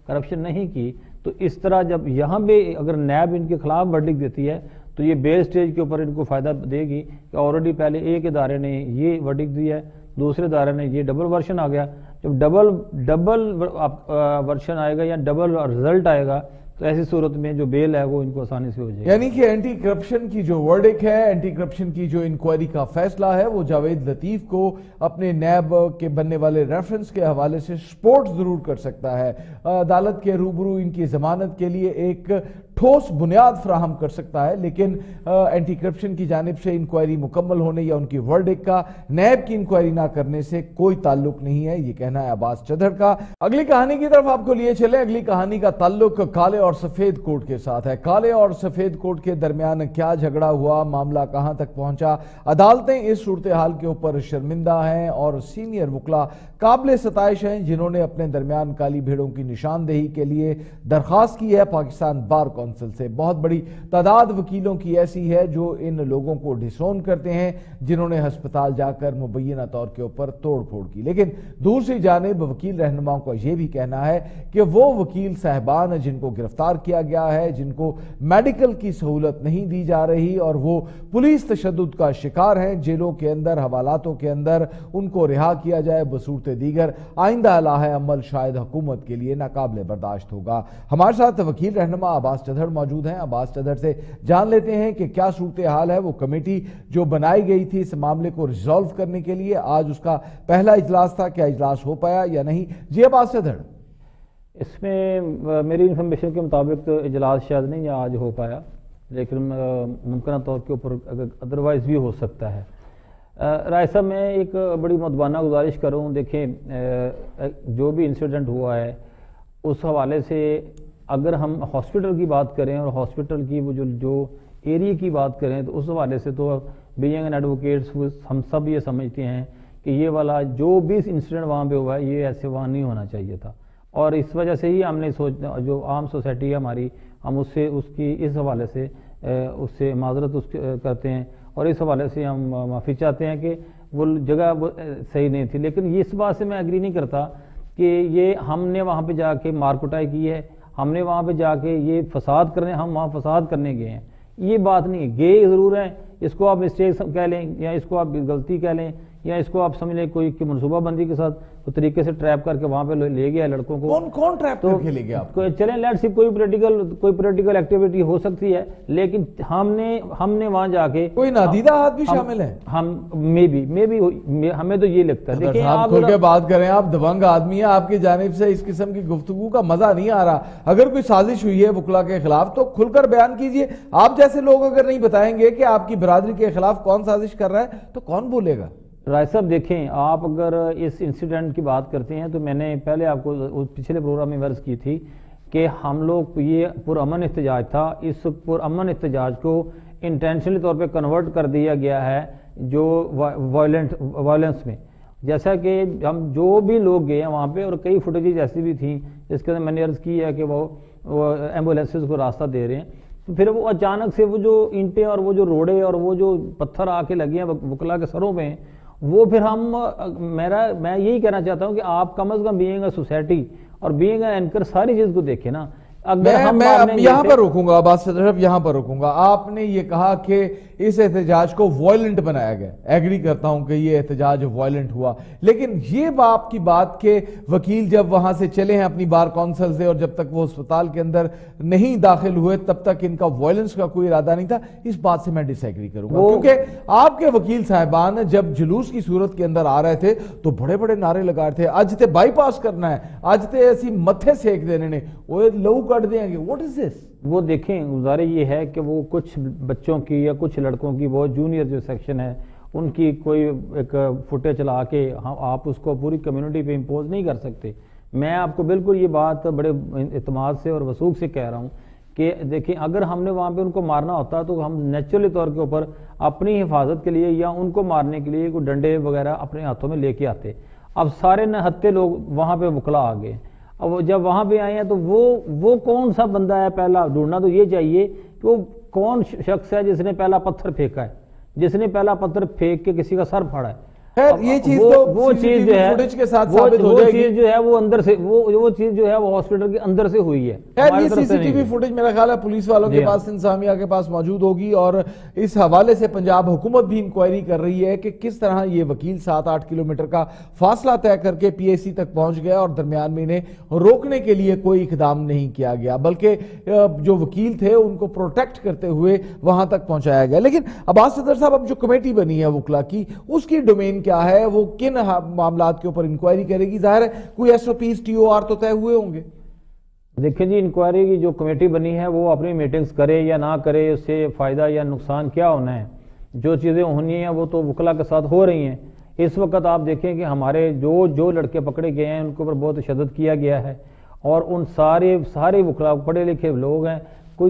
کرپشن نہیں کی، تو اس طرح جب یہاں پہ اگر نیب ان کے خلاف ورڈکٹ دیتی ہے تو یہ بے سٹیج کے اوپر ان کو فائدہ دے گی کہ آلریڈی پہلے ایک ادارے نے یہ ورڈکٹ دیا ہے، دوسرے ادارے نے یہ ڈبل ورشن آ گیا. جب ڈبل ورشن آئے گا یا ڈبل رزلٹ آئے گا تو ایسی صورت میں جو بیل ہے وہ ان کو آسانی سے ہو جائے گی. یعنی کہ اینٹی کرپشن کی جو ورڈکٹ ہے، اینٹی کرپشن کی جو انکوائری کا فیصلہ ہے، وہ جاوید لطیف کو اپنے نیب کے بننے والے ریفرنس کے حوالے سے سپورٹ ضرور کر سکتا ہے. عدالت کے روبرو ان کی ضمانت کے لیے ایک ٹھوس بنیاد فراہم کر سکتا ہے، لیکن اینٹی کرپشن کی جانب سے انکوائری مکمل ہونے یا ان کی ورڈکٹ کا نیب کی انکوائری نہ کرنے سے کوئی تعلق نہیں ہے، یہ کہنا ہے عباس چدھر کا. اگلی کہانی کی طرف آپ کو لیے چلیں. اگلی کہانی کا تعلق کالے اور سفید کوٹ کے ساتھ ہے. کالے اور سفید کوٹ کے درمیان کیا جھگڑا ہوا، معاملہ کہاں تک پہنچا، عدالتیں اس صورتحال کے اوپر شرمندہ ہیں اور سینئر وکلا قابل ستائش ہیں جنہوں نے اپنے درمیان کالی بھیڑوں کی نشاندہی کے لیے درخواست کی ہے پاکستان بار کونسل سے. بہت بڑی تعداد وکیلوں کی ایسی ہے جو ان لوگوں کو ڈسون کرتے ہیں جنہوں نے ہسپتال جا کر مبینہ طور کے اوپر توڑ پھوڑ کی. لیکن دوسری جانب وکیل رہنماؤں کا یہ بھی کہنا ہے کہ وہ وکیل صاحبان جن کو گرفتار کیا گیا ہے، جن کو میڈیکل کی سہولت نہیں دی جا رہی اور وہ پولیس تشدد کا شکار ہیں جیلوں کے اندر، حوالاتوں کے اندر، ان کو رہا کیا جائے بصورت دیگر. آئندہ الہ عمل شاید حکومت کے لیے ناقابل برداشت ہوگا. ہمارے ساتھ وکیل رہنما عباس چدھر موجود ہیں. عباس چدھر سے جان لیتے ہیں کہ کیا صورتحال ہے. وہ کمیٹی جو بنائی گئی تھی اس معاملے کو ریزالو کرنے کے لیے، آج اس کا پہلا اجلاس تھا، کیا اجلاس ہو پایا یا نہیں؟ جی عباس چدھر. اس میں میری انفارمیشن کے مطابق تو اجلاس شاید نہیں آج ہو پایا، لیکن ممکنہ طور کے اوپر ادروائز بھی ہو سکتا ہے. رائے صاحب میں ایک بڑی مدبانہ گزارش کروں. دیکھیں جو بھی انسیڈنٹ ہوا ہے اس حوالے سے اگر ہم ہاسپٹل کی بات کریں اور ہاسپٹل کی وہ جو ایریا کی بات کریں تو اس حوالے سے تو بینگ این ایڈوکیٹس ہم سب یہ سمجھتے ہیں کہ یہ والا جو بھی انسیڈنٹ وہاں پہ ہوا ہے یہ ایسے وہاں نہیں ہونا چاہیے تھا، اور اس وجہ سے ہی ہم نے جو عام سوسائٹی ہے ہماری، ہم اس حوالے سے اس سے معذرت کرتے ہیں اور اس حوالے سے ہم معافی چاہتے ہیں کہ وہ جگہ صحیح نہیں تھی. لیکن اس بات سے میں ایگری نہیں کرتا کہ یہ ہم نے وہاں پہ جا کے مار کٹائی کی ہے، ہم نے وہاں پہ جا کے یہ ہم وہاں فساد کرنے گئے ہیں. یہ بات نہیں ہے. گئے ضرور ہیں، اس کو آپ مسٹیک کہہ لیں یا اس کو آپ غلطی کہہ لیں یا اس کو آپ سمجھ لیں کوئی منصوبہ بندی کے ساتھ طریقے سے ٹریپ کر کے وہاں پہ لے گیا لڑکوں کو. کون ٹریپ کر کے لے گیا آپ کو؟ چلیں لیٹ سی کوئی پولیٹیکل ایکٹیویٹی ہو سکتی ہے، لیکن ہم نے وہاں جا کے کوئی نادیدہ ہاتھ بھی شامل ہے. ہم ہمیں تو یہ لگتا ہے. دیکھیں آپ کھل کے بات کریں، آپ دبنگ آدمی ہیں، آپ کی جانب سے اس قسم کی گفتگو کا مزہ نہیں آ رہا. اگر کوئی سازش ہوئی ہے وکلا کے خلاف تو کھل کر بیان کیجئے. آپ جیسے لوگ اگر نہیں بتائیں گے کہ آپ کی برادری کے خلاف کون سازش کر رہا ہے تو کون بولے گا؟ رائے صاحب دیکھیں، آپ اگر اس انسیڈنٹ کی بات کرتے ہیں تو میں نے پہلے آپ کو پچھلے پروگرام میں عرض کی تھی کہ ہم لوگ یہ پرامن احتجاج تھا، اس پرامن احتجاج کو انٹینشنلی طور پہ کنورٹ کر دیا گیا ہے جو وائلنس میں. جیسا کہ ہم جو بھی لوگ گئے ہیں وہاں پہ، اور کئی فوٹیجز ایسی بھی تھیں جس کے اندر میں نے عرض کی ہے کہ وہ ایمبولینسز کو راستہ دے رہے ہیں، پھر وہ اچانک سے وہ جو اینٹیں اور وہ جو روڑے اور وہ جو پتھر آ کے لگے ہیں وکلا کے سروں پہ، وہ پھر میں یہی کہنا چاہتا ہوں کہ آپ کم از کم بینگ اے سوسائٹی اور بینگ اے اینکر ساری چیز کو دیکھیں نا. میں یہاں پر رکوں گا عباس صاحب، یہاں پر رکوں گا. آپ نے یہ کہا کہ اس احتجاج کو وائلنٹ بنایا گیا. ایگری کرتا ہوں کہ یہ احتجاج وائلنٹ ہوا، لیکن یہ آپ کی بات کہ وکیل جب وہاں سے چلے ہیں اپنی بار کونسل سے اور جب تک وہ اسپتال کے اندر نہیں داخل ہوئے تب تک ان کا وائلنس کا کوئی ارادہ نہیں تھا، اس بات سے میں ڈس ایگری کروں گا. کیونکہ آپ کے وکیل صاحبان جب جلوس کی صورت کے اندر آ رہے تھے تو بڑے بڑے نعرے لگا رہے تھے، آج تے بائی پاس کرنا ہے، آج تے ایسی متھے سیک دینے نے، وہ لہو کٹ دیں گے. What is this? وہ دیکھیں گزارے یہ ہے کہ وہ کچھ بچوں کی یا کچھ لڑکوں کی وہ جونیئر جو سیکشن ہے ان کی کوئی ایک فوٹیج چلا کے آپ اس کو پوری کمیونٹی پہ امپوز نہیں کر سکتے. میں آپ کو بالکل یہ بات بڑے اعتماد سے اور وثوق سے کہہ رہا ہوں کہ دیکھیں اگر ہم نے وہاں پہ ان کو مارنا ہوتا تو ہم نیچرلی طور کے اوپر اپنی حفاظت کے لیے یا ان کو مارنے کے لیے کوئی ڈنڈے وغیرہ اپنے ہاتھوں میں لے کے آتے. اب سارے نہتے لوگ وہاں پہ وکلا آ گئے. اب جب وہاں پہ آئے ہیں تو وہ کون سا بندہ ہے، پہلا ڈھونڈنا تو یہ چاہیے کہ وہ کون شخص ہے جس نے پہلا پتھر پھینکا ہے، جس نے پہلا پتھر پھینک کے کسی کا سر پھاڑا ہے. خیر یہ چیز تو وہ چیز جو ہے فوٹیج کے ساتھ ثابت ہو جائے گی، وہ چیز جو ہے وہ اندر سے وہ چیز جو ہے وہ ہاسپٹل کے اندر سے ہوئی ہے. خیر یہ سی سی ٹی وی فوٹیج میرا خیال ہے پولیس والوں کے پاس، انتظامیہ کے پاس موجود ہوگی، اور اس حوالے سے پنجاب حکومت بھی انکوائری کر رہی ہے کہ کس طرح یہ وکیل 7-8 کلومیٹر کا فاصلہ طے کر کے پی ایس سی تک پہنچ گیا اور درمیان میں انہیں روکنے کے لیے کوئی اقدام نہیں کیا گیا، بلکہ جو وکیل تھے ان کو پروٹیکٹ کرتے ہوئے وہاں تک پہنچایا گیا. لیکن عباس صدر صاحب، اب جو کمیٹی بنی ہے وکلا کی، اس کی ڈومین کیا ہے؟ وہ کن معاملات کے اوپر انکوائری کرے گی؟ ظاہر ہے کوئی S O Ps T O R تو طے ہوئے ہوں گے. دیکھیں جی، انکوائری کی جو کمیٹی بنی ہے وہ اپنی میٹنگز کرے یا نہ کرے، اس سے فائدہ یا نقصان کیا ہونا ہے. جو چیزیں ہونی ہیں وہ تو وکلا کے ساتھ ہو رہی ہیں. اس وقت آپ دیکھیں کہ ہمارے جو لڑکے پکڑے گئے ہیں ان کے اوپر بہت تشدد کیا گیا ہے، اور ان سارے وکلا پڑھے لکھے لوگ ہیں.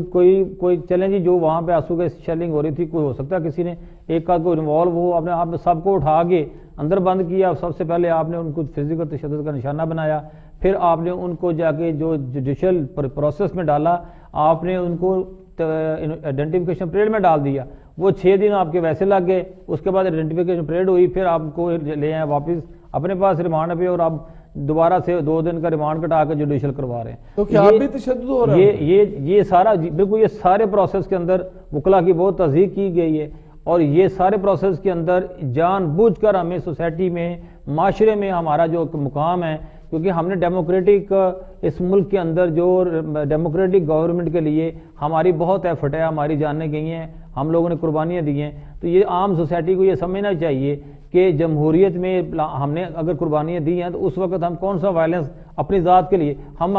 کوئی چلیں جی، جو وہاں پہ آنسو گیس شیلنگ ہو رہی تھی، کوئی ہو سکتا ہے کسی نے ایک آدھ کو انوالو ہو، اپنے آپ میں سب کو اٹھا کے اندر بند کیا. سب سے پہلے آپ نے ان کو فزیکل تشدد کا نشانہ بنایا، پھر آپ نے ان کو جا کے جو جوڈیشل پروسیس میں ڈالا، آپ نے ان کو آئیڈینٹیفیکیشن پریڈ میں ڈال دیا. وہ 6 دن آپ کے ویسے لگ گئے، اس کے بعد آئیڈینٹیفیکیشن پریڈ ہوئی، پھر آپ کو لے آئے واپس اپنے پاس ریمانڈ پہ، اور آپ دوبارہ سے 2 دن کا ریمانڈ کٹا کے جوڈیشل کروا رہے ہیں. تو کیا اب بھی تشدد ہو رہا ہے؟ یہ سارا بالکل یہ سارے پروسیس کے اندر وکلا کی بہت تضحیق کی گئی ہے، اور یہ سارے پروسیس کے اندر جان بوجھ کر ہمیں سوسائٹی میں، معاشرے میں ہمارا جو مقام ہے، کیونکہ ہم نے ڈیموکریٹک اس ملک کے اندر جو ڈیموکریٹک گورنمنٹ کے لیے ہماری بہت ایفرٹ ہے، ہماری جانیں گئی ہیں، ہم لوگوں نے قربانیاں دی ہیں. تو یہ عام سوسائٹی کو یہ سمجھنا چاہیے کہ جمہوریت میں ہم نے اگر قربانیاں دی ہیں تو اس وقت ہم کون سا وائلنس اپنی ذات کے لیے،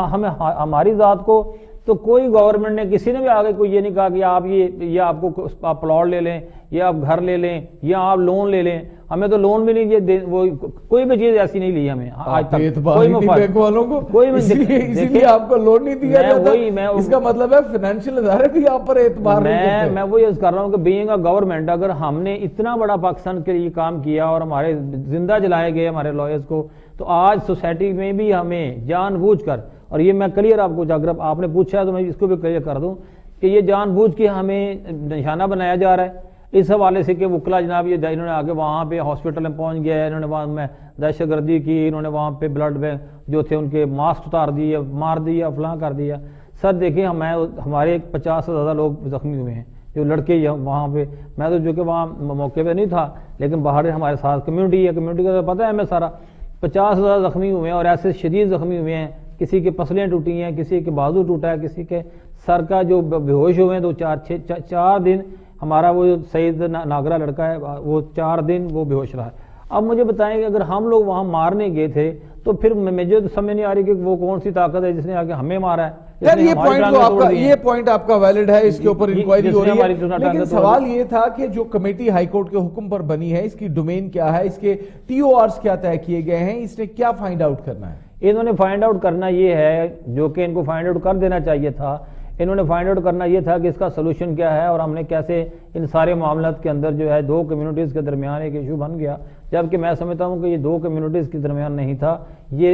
ہماری ذات کو تو کوئی گورنمنٹ نے، کسی نے بھی آگے کوئی یہ نہیں کہا کہ آپ یہ آپ کو آپ پلاٹ لے لیں، یا آپ گھر لے لیں، یا آپ لون لے لیں. ہمیں تو لون بھی نہیں، وہ کوئی بھی چیز ایسی نہیں لی ہمیں آج تک. بینک والوں کو اسی لیے آپ کو لون نہیں دیا جاتا. اس کا مطلب ہے فائنینشیل ادارے بھی آپ پر اعتبار نہیں کرتے. میں وہی عرض کر رہا ہوں کہ بینگ اے گورنمنٹ، اگر ہم نے اتنا بڑا پاکستان کے لیے کام کیا اور ہمارے زندہ جلائے گئے ہمارے لائرز کو، تو آج سوسائٹی میں بھی ہمیں جان بوجھ کر، اور یہ میں کلیئر آپ کو اگر آپ نے پوچھا تو میں اس کو بھی کلیئر کر دوں کہ یہ جان بوجھ کے ہمیں نشانہ بنایا جا رہا ہے. اس حوالے سے کہ وکلا جناب یہ انہوں نے آگے وہاں پہ ہاسپٹل میں پہنچ گیا، انہوں نے وہاں میں دہشت گردی کی، انہوں نے وہاں پہ بلڈ بینک جو تھے ان کے ماسک اتار دیے، مار دیا، فلاں کر دیا. سر دیکھیں، ہمارے 50 سے زیادہ لوگ زخمی ہوئے ہیں جو لڑکے وہاں پہ. میں تو جو کہ وہاں موقع پہ نہیں تھا، لیکن باہر ہمارے ساتھ کمیونٹی ہے، کمیونٹی کا تو پتہ ہے ہمیں سارا. 50 سے زیادہ زخمی ہوئے ہیں، اور ایسے شدید زخمی ہوئے ہیں، کسی کے پسلیاں ٹوٹی ہیں، کسی کے بازو ٹوٹا ہے، کسی کے سر کا جو بے ہوش ہوئے ہیں. تو 4 دن ہمارا وہ سعید ناگرہ لڑکا ہے، وہ 4 دن وہ بے ہوش رہا ہے. اب مجھے بتائیں کہ اگر ہم لوگ وہاں مارنے گئے تھے تو پھر مجھے تو سمجھ نہیں آ رہی کہ وہ کون سی طاقت ہے جس نے آگے ہمیں مارا ہے. یہ پوائنٹ آپ کا ویلڈ ہے، اس کے اوپر انکوائری ہو رہی ہے. لیکن سوال یہ تھا کہ جو کمیٹی ہائی کورٹ کے حکم پر بنی ہے، اس کی ڈومین کیا ہے، اس کے ٹی او آرز کیا طے کیے گئے ہیں، اس نے کیا فائنڈ آؤٹ کرنا ہے؟ انہوں نے فائنڈ آؤٹ کرنا یہ ہے، جو کہ ان کو فائنڈ آؤٹ کر دینا چاہیے تھا، انہوں نے فائنڈ آؤٹ کرنا یہ تھا کہ اس کا سلوشن کیا ہے، اور ہم نے کیسے ان سارے معاملات کے اندر جو ہے 2 کمیونٹیز کے درمیان ایک ایشو بن گیا. جبکہ میں سمجھتا ہوں کہ یہ 2 کمیونٹیز کے درمیان نہیں تھا، یہ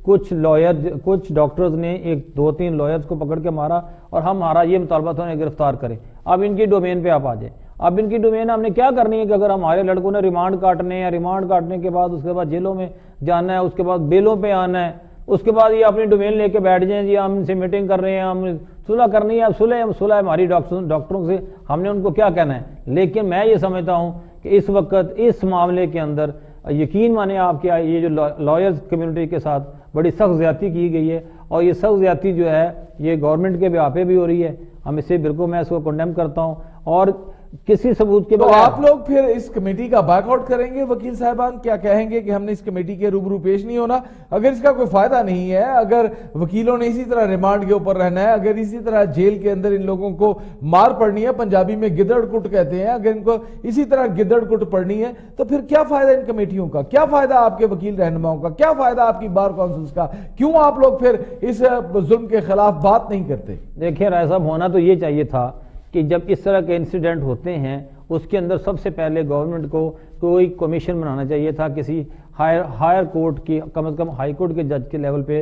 کچھ ڈاکٹرز نے 2-3 لائرز کو پکڑ کے مارا، اور ہمارا یہ مطالبہ تھا انہیں گرفتار کریں. اب ان کی ڈومین پہ آپ آ جائیں. اب ان کی ڈومین ہم نے کیا کرنی ہے کہ اگر ہمارے لڑکوں نے ریمانڈ کاٹنے ہیں، ریمانڈ کاٹنے کے بعد اس کے بعد جیلوں میں جانا ہے، اس کے بعد بیلوں پہ آنا ہے، اس کے بعد یہ اپنی ڈومین لے کے بیٹھ جائیں، جی ہم ان سے میٹنگ کر رہے ہیں، ہم صلح کرنی ہے. اب صلح ہماری ڈاکٹروں سے، ہم نے ان کو کیا کہنا ہے. لیکن میں یہ سمجھتا ہوں کہ اس وقت اس معاملے کے اندر یقین مانیں آپ کہ یہ جو لائرز کمیونٹی کے ساتھ بڑی سخت زیادتی کی گئی ہے، اور یہ سخت زیادتی جو ہے یہ گورنمنٹ کے بیہاف پہ بھی ہو رہی ہے. ہم اسے بالکل میں اس کو کنڈیم کرتا ہوں، اور کسی ثبوت کے بغیر. آپ لوگ پھر اس کمیٹی کا بائیک آؤٹ کریں گے؟ وکیل صاحبان کیا کہیں گے کہ ہم نے اس کمیٹی کے روبرو پیش نہیں ہونا؟ اگر اس کا کوئی فائدہ نہیں ہے، اگر وکیلوں نے اسی طرح ریمانڈ کے اوپر رہنا ہے، اگر اسی طرح جیل کے اندر ان لوگوں کو مار پڑنی ہے، پنجابی میں گدڑ کٹ کہتے ہیں، اگر ان کو اسی طرح گدڑ کٹ پڑنی ہے، تو پھر کیا فائدہ ان کمیٹیوں کا؟ کیا فائدہ آپ کے وکیل رہنماؤں کا؟ کیا فائدہ آپ کی بار کونسلز کا؟ کیوں آپ لوگ پھر اس ظلم کے خلاف بات نہیں کرتے؟ دیکھیں رائے صاحب، ہونا تو یہ چاہیے تھا کہ جب اس طرح کے انسیڈنٹ ہوتے ہیں اس کے اندر سب سے پہلے گورنمنٹ کو کوئی کمیشن بنانا چاہیے تھا، کسی ہائر کورٹ کی، کم از کم ہائی کورٹ کے جج کے لیول پہ،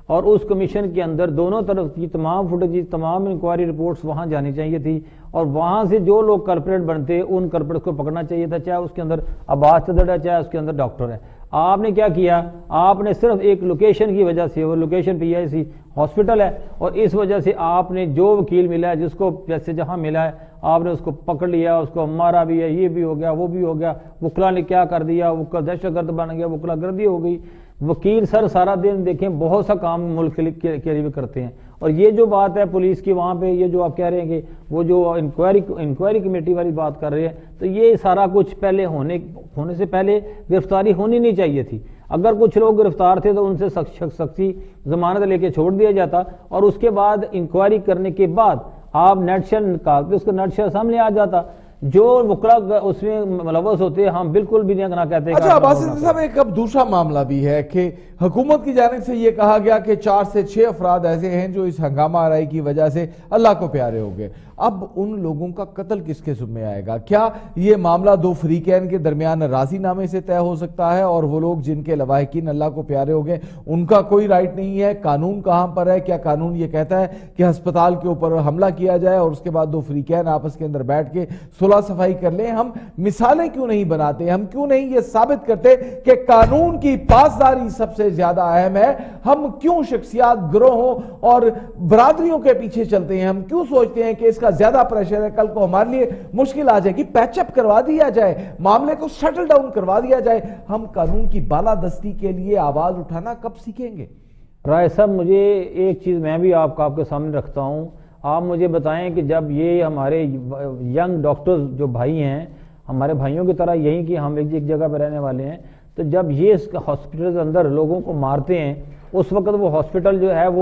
اور اس کمیشن کے اندر دونوں طرف کی تمام فوٹیج تمام انکوائری رپورٹس وہاں جانی چاہیے تھی اور وہاں سے جو لوگ کلپریٹ بنتے ان کلپریٹس کو پکڑنا چاہیے تھا, چاہے اس کے اندر عباس چدر ہے چاہے اس کے اندر ڈاکٹر ہے. آپ نے کیا کیا, آپ نے صرف ایک لوکیشن کی وجہ سے, وہ لوکیشن PIC ہاسپٹل ہے, اور اس وجہ سے آپ نے جو وکیل ملا ہے جس کو پیسے جہاں ملا ہے آپ نے اس کو پکڑ لیا, اس کو مارا بھی ہے, یہ بھی ہو گیا وہ بھی ہو گیا. وکلا نے کیا کر دیا, وکلا دہشت گرد بن گیا, وکلا گردی ہو گئی. وکیل سر سارا دن دیکھیں بہت سا کام ملک کے لیے کرتے ہیں. اور یہ جو بات ہے پولیس کی وہاں پہ, یہ جو آپ کہہ رہے ہیں کہ وہ جو انکوائری کمیٹی والی بات کر رہے ہیں, تو یہ سارا کچھ پہلے ہونے سے پہلے گرفتاری ہونی نہیں چاہیے تھی. اگر کچھ لوگ گرفتار تھے تو ان سے سختی ضمانت لے کے چھوڑ دیا جاتا, اور اس کے بعد انکوائری کرنے کے بعد آپ نیٹ شیل نکالتے, اس کا نیٹ شیل سامنے آ جاتا. جو وکلا اس میں ملوث ہوتے ہم بالکل بھی نہیں کہتے. اچھا عباس صاحب, ایک اب دوسرا معاملہ بھی ہے کہ حکومت کی جانب سے یہ کہا گیا کہ 4 سے 6 افراد ایسے ہیں جو اس ہنگامہ آرائی کی وجہ سے اللہ کو پیارے ہو گئے. اب ان لوگوں کا قتل کس کے ذمہ آئے گا؟ کیا یہ معاملہ دو فریقین کے درمیان راضی نامے سے طے ہو سکتا ہے, اور وہ لوگ جن کے لواحقین اللہ کو پیارے ہو گئے ان کا کوئی رائٹ نہیں ہے؟ قانون کہاں پر ہے؟ کیا قانون یہ کہتا ہے کہ ہسپتال کے اوپر حملہ کیا جائے اور اس کے بعد دو فریقین آپس کے اندر بیٹھ کے صلح صفائی کر لیں؟ ہم مثالیں کیوں نہیں بناتے؟ ہم کیوں نہیں یہ ثابت کرتے کہ قانون کی پاسداری سب سے زیادہ اہم ہے؟ ہم کیوں شخصیات, گروہوں اور برادریوں کے پیچھے چلتے ہیں؟ ہم کیوں سوچتے ہیں کہ اس کا زیادہ پریشر ہے, کل کو ہمارے لیے مشکل آ جائے گی؟ پیچ اپ کروا دیا جائے, معاملے کو سیٹل ڈاؤن کروا دیا جائے. ہم قانون کی بالادستی کے لیے آواز اٹھانا کب سیکھیں گے؟ رائے صاحب, مجھے ایک چیز میں بھی آپ کے سامنے رکھتا ہوں. آپ مجھے بتائیں کہ جب یہ ہمارے ینگ ڈاکٹرز جو بھائی ہیں, ہمارے بھائیوں کی طرح یہی کہ ہم ایک جگہ پہ رہنے والے ہیں, تو جب یہ ہاسپٹل کے اندر لوگوں کو مارتے ہیں اس وقت وہ ہاسپٹل جو ہے وہ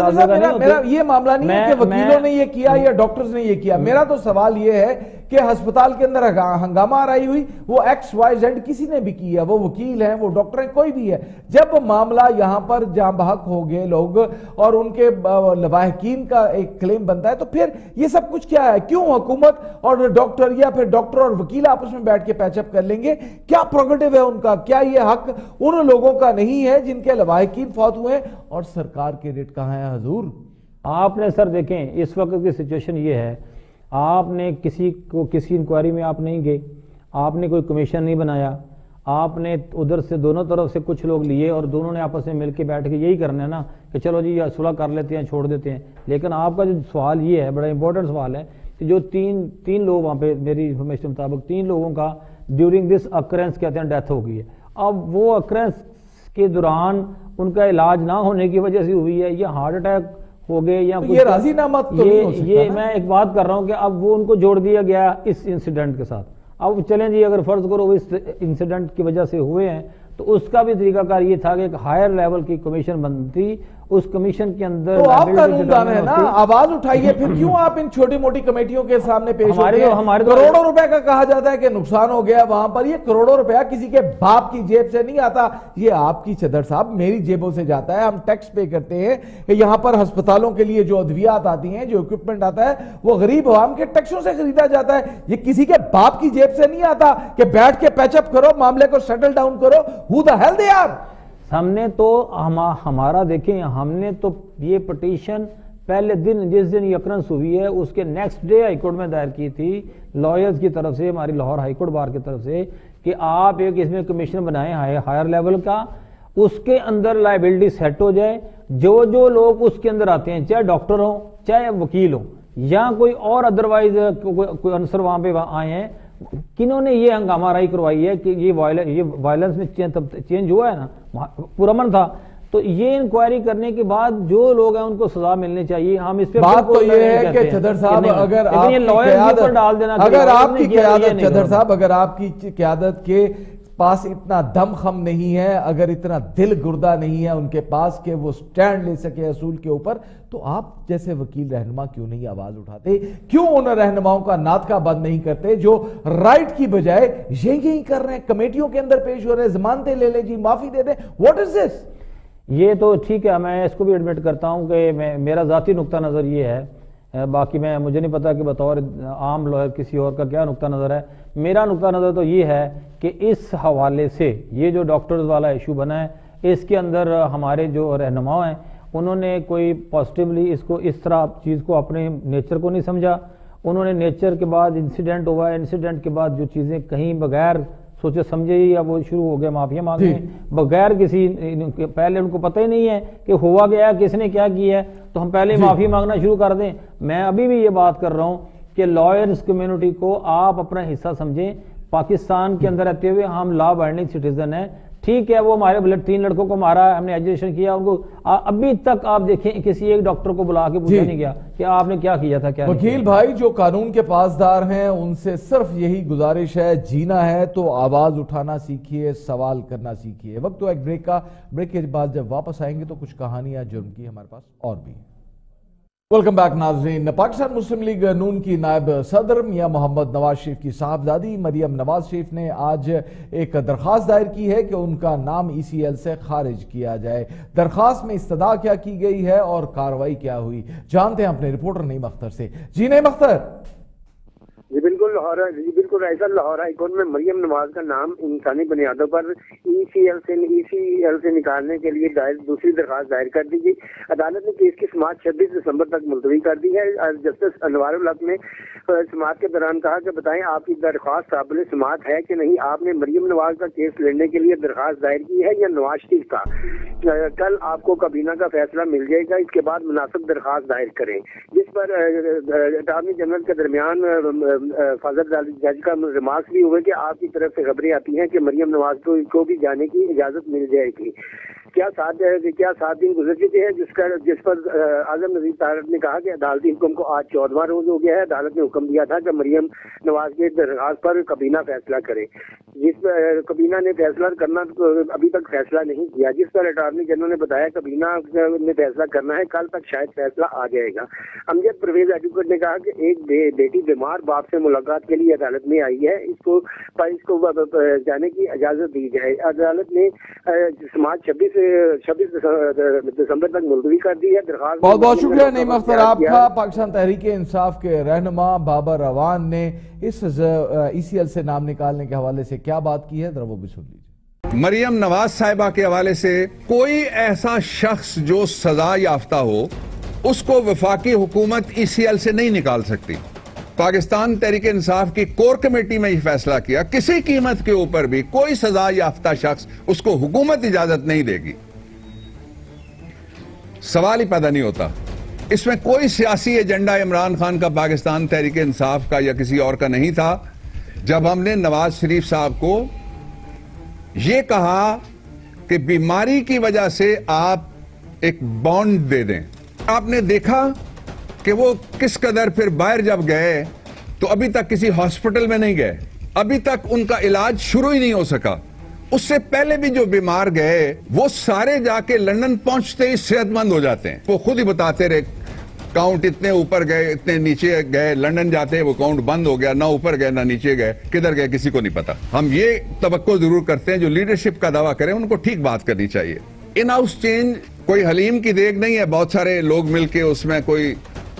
میرا یہ معاملہ نہیں ہے کہ وکیلوں نے یہ کیا یا ڈاکٹرز نے یہ کیا. میرا تو سوال یہ ہے کہ ہسپتال کے اندر ہنگامہ آرائی ہوئی, وہ XYZ کسی نے بھی کیا, وہ وکیل ہیں, وہ ڈاکٹر ہیں, کوئی بھی ہے. جب معاملہ یہاں پر جہاں بحق ہو گئے لوگ اور ان کے لواحقین کا ایک کلیم بنتا ہے, تو پھر یہ سب کچھ کیا ہے؟ کیوں حکومت اور ڈاکٹر یا پھر ڈاکٹر اور وکیل آپس میں بیٹھ کے پیچ اپ کر لیں گے؟ کیا پروگیٹو ہے ان کا؟ کیا یہ حق ان لوگوں کا نہیں ہے جن کے لواحقین فوت ہوئے؟ اور سرکار کے ریٹ کہاں ہے حضور؟ آپ نے سر دیکھیں اس وقت کی سچویشن یہ ہے, آپ نے کسی انکوائری میں آپ نہیں گئے, آپ نے کوئی کمیشن نہیں بنایا, آپ نے ادھر سے دونوں طرف سے کچھ لوگ لیے اور دونوں نے آپس میں مل کے بیٹھ کے یہی کرنا ہے نا کہ چلو جی صلح کر لیتے ہیں, چھوڑ دیتے ہیں. لیکن آپ کا جو سوال یہ ہے, بڑا امپورٹنٹ سوال ہے, کہ جو تین لوگ وہاں پہ میری انفارمیشن مطابق 3 لوگوں کا ڈیورنگ دس اکرنس کہتے ہیں ڈیتھ ہو گئی ہے. اب وہ اکرنس کے دوران ان کا علاج نہ ہونے کی وجہ سے ہوئی ہے, یا ہارٹ اٹیک ہو گئے, یا یہ راضی نامہ تو نہیں ہو سکتا. یہ میں ایک بات کر رہا ہوں کہ اب وہ ان کو جوڑ دیا گیا اس انسیڈنٹ کے ساتھ. اب چلیں جی, اگر فرض کرو اس انسیڈنٹ کی وجہ سے ہوئے ہیں, تو اس کا بھی طریقہ کار یہ تھا کہ ایک ہائر لیول کی کمیشن بنتی, اس کمیشن کے اندر تو آپ قانون دان ہے نا, آواز اٹھائیے. پھر کیوں آپ ان چھوٹی موٹی کمیٹیوں کے سامنے پیش ہوتے ہیں؟ کروڑوں روپے کا کہا جاتا ہے کہ نقصان ہو گیا وہاں پر. یہ کروڑوں روپیہ کسی کے باپ کی جیب سے نہیں آتا, یہ آپ کی چدر صاحب میری جیبوں سے جاتا ہے. ہم ٹیکس پے کرتے ہیں کہ یہاں پر ہسپتالوں کے لیے جو ادویات آتی ہیں, جو اکوپمنٹ آتا ہے, وہ غریب عوام کے ٹیکسوں سے خریدا جاتا ہے. یہ کسی کے باپ کی جیب سے نہیں آتا کہ بیٹھ کے پیچ اپ کرو, معاملے کو سیٹل ڈاؤن کرو. Who the hell they are. ہم نے تو ہمارا دیکھیں, ہم نے تو یہ پٹیشن پہلے دن جس دن یہ اکرنس ہوئی ہے اس کے نیکسٹ ڈے ہائی کورٹ میں دائر کی تھی لائرز کی طرف سے, ہماری لاہور ہائی کورٹ بار کی طرف سے, کہ آپ ایک اس میں کمیشن بنائیں ہائر لیول کا, اس کے اندر لائبلٹی سیٹ ہو جائے. جو لوگ اس کے اندر آتے ہیں, چاہے ڈاکٹر ہوں چاہے وکیل ہوں یا کوئی اور ادروائز کوئی عنصر وہاں پہ آئے ہیں, کنہوں نے یہ ہنگامہ آرائی کروائی ہے کہ یہ وائلنس میں چینج ہوا ہے نا, پرامن تھا, تو یہ انکوائری کرنے کے بعد جو لوگ ہیں ان کو سزا ملنی چاہیے. ہم اس پہ بات تو یہ ہے کہ چدر صاحب اگر آپ کی قیادت کے پاس اتنا دم خم نہیں ہے, اگر اتنا دل گردہ نہیں ہے ان کے پاس کہ وہ سٹینڈ لے سکے اصول کے اوپر, تو آپ جیسے وکیل رہنما کیوں نہیں آواز اٹھاتے؟ کیوں ان رہنماؤں کا ناطقہ بند نہیں کرتے جو رائٹ کی بجائے یہی کر رہے ہیں, کمیٹیوں کے اندر پیش ہو رہے ہیں, ضمانتیں لے لیں جی, معافی دے دیں؟ What is this? یہ تو ٹھیک ہے, میں اس کو بھی ایڈمٹ کرتا ہوں کہ میرا ذاتی نقطہ نظر یہ ہے, باقی مجھے نہیں پتا کہ بطور عام لوگ کسی اور کا کیا نقطہ نظر ہے. میرا نقطہ نظر تو یہ ہے کہ اس حوالے سے یہ جو ڈاکٹرز والا ایشو بنا ہے, اس کے اندر ہمارے جو رہنما ہیں انہوں نے کوئی پازیٹیولی اس کو اس طرح چیز کو اپنے نیچر کو نہیں سمجھا. انہوں نے نیچر کے بعد انسیڈنٹ ہوا, انسیڈنٹ کے بعد جو چیزیں کہیں بغیر سوچے سمجھے ہی اب وہ شروع ہو گیا معافیا مانگنے بغیر کسی, پہلے ان کو پتہ ہی نہیں ہے کہ ہوا گیا کس نے کیا کیا ہے, تو ہم پہلے معافی مانگنا شروع کر دیں. میں ابھی بھی یہ بات کر رہا ہوں کہ لائرز کمیونٹی کو آپ اپنا حصہ سمجھیں. پاکستان کے اندر رہتے ہوئے ہم لا بائنڈنگ سٹیزن ہیں, ٹھیک ہے وہ ہمارے 3 لڑکوں کو مارا, ہم نے ایجوکیشن کیا, ان کو ابھی تک آپ دیکھیں کسی ایک ڈاکٹر کو بلا کے پوچھا نہیں گیا کہ آپ نے کیا کیا تھا. کیا وکیل بھائی جو قانون کے پاسدار ہیں ان سے صرف یہی گزارش ہے, جینا ہے تو آواز اٹھانا سیکھیے, سوال کرنا سیکھیے. وقت تو ایک بریک کا, بریک کے بعد جب واپس آئیں گے تو کچھ کہانیاں جرم کی ہمارے پاس اور بھی. ویلکم بیک ناظرین. پاکستان مسلم لیگ نون کی نائب صدر میاں محمد نواز شریف کی صاحبزادی مریم نواز شریف نے آج ایک درخواست دائر کی ہے کہ ان کا نام ECL سے خارج کیا جائے. درخواست میں استدعا کیا کی گئی ہے اور کارروائی کیا ہوئی, جانتے ہیں اپنے رپورٹر نعیم اختر سے. جی نعیم اختر. جی بالکل ایسا لاہور ہائی کورٹ میں مریم نواز کا نام انسانی بنیادوں پر ECL سے نکالنے کے لیے دوسری درخواست دائر کر دی گئی. عدالت نے کیس کی سماعت 26 دسمبر تک ملتوی کر دی ہے. جسٹس انوار الحق نے سماعت کے دوران کہا کہ بتائیں آپ کی درخواست قابل سماعت ہے کہ نہیں, آپ نے مریم نواز کا کیس لڑنے کے لیے درخواست دائر کی ہے یا نواز شریف کا. کل آپ کو کابینہ کا فیصلہ مل جائے گا, اس کے بعد مناسب درخواست دائر کریں. جس پر اٹارنی جنرل کے درمیان فاضل جج کا ریمارکس بھی ہوئے کہ آپ کی طرف سے خبریں آتی ہیں کہ مریم نواز کو بھی جانے کی اجازت مل جائے گی. کیا 7 دن گزر چکے ہیں جس پر اعظم نذیر طارق نے کہا کہ عدالتی حکم کو آج 14واں روز ہو گیا ہے. عدالت نے حکم دیا تھا کہ مریم نواز کی درخواست پر کابینہ فیصلہ کرے, جس پر کابینہ نے فیصلہ کرنا ابھی تک فیصلہ نہیں کیا, جس پر اٹارنی جنرل نے بتایا کابینہ نے فیصلہ کرنا ہے, کل تک شاید فیصلہ آ جائے گا. امجد پرویز ایڈوکیٹ نے کہا کہ ایک بیٹی بیمار باپ سے ملاقات کے لیے عدالت میں آئی ہے, اس کو جانے کی اجازت دی جائے. عدالت نے سماعت 26 دسمبر تک ملتوی کر دی ہے. درخواست بہت بہت شکریہ نعیم اختر آپ کا. پاکستان تحریک انصاف کے رہنما بابر روان نے اس ECL سے نام نکالنے کے حوالے سے کیا بات کی ہے, ذرا وہ بھی سن لیجیے. مریم نواز صاحبہ کے حوالے سے کوئی ایسا شخص جو سزا یافتہ ہو اس کو وفاقی حکومت ECL سے نہیں نکال سکتی. پاکستان تحریک انصاف کی کور کمیٹی میں یہ فیصلہ کیا, کسی قیمت کے اوپر بھی کوئی سزا یافتہ شخص اس کو حکومت اجازت نہیں دے گی. سوال ہی پیدا نہیں ہوتا. اس میں کوئی سیاسی ایجنڈا عمران خان کا, پاکستان تحریک انصاف کا یا کسی اور کا نہیں تھا. جب ہم نے نواز شریف صاحب کو یہ کہا کہ بیماری کی وجہ سے آپ ایک بانڈ دے دیں, آپ نے دیکھا کہ وہ کس قدر پھر باہر جب گئے تو ابھی تک کسی ہاسپٹل میں نہیں گئے, ابھی تک ان کا علاج شروع ہی نہیں ہو سکا. اس سے پہلے بھی جو بیمار گئے وہ سارے جا کے لندن پہنچتے ہی صحت مند ہو جاتے ہیں. وہ خود ہی بتاتے رہے کاؤنٹ اتنے اوپر گئے اتنے نیچے گئے, لندن جاتے وہ کاؤنٹ بند ہو گیا, نہ اوپر گئے نہ نیچے گئے, کدھر گئے کسی کو نہیں پتا. ہم یہ توقع ضرور کرتے ہیں جو لیڈرشپ کا دعویٰ کریں ان کو ٹھیک بات کرنی چاہیے. ان ہاؤس چینج کوئی حلیم کی دیگ نہیں ہے, بہت سارے لوگ مل کے اس میں کوئی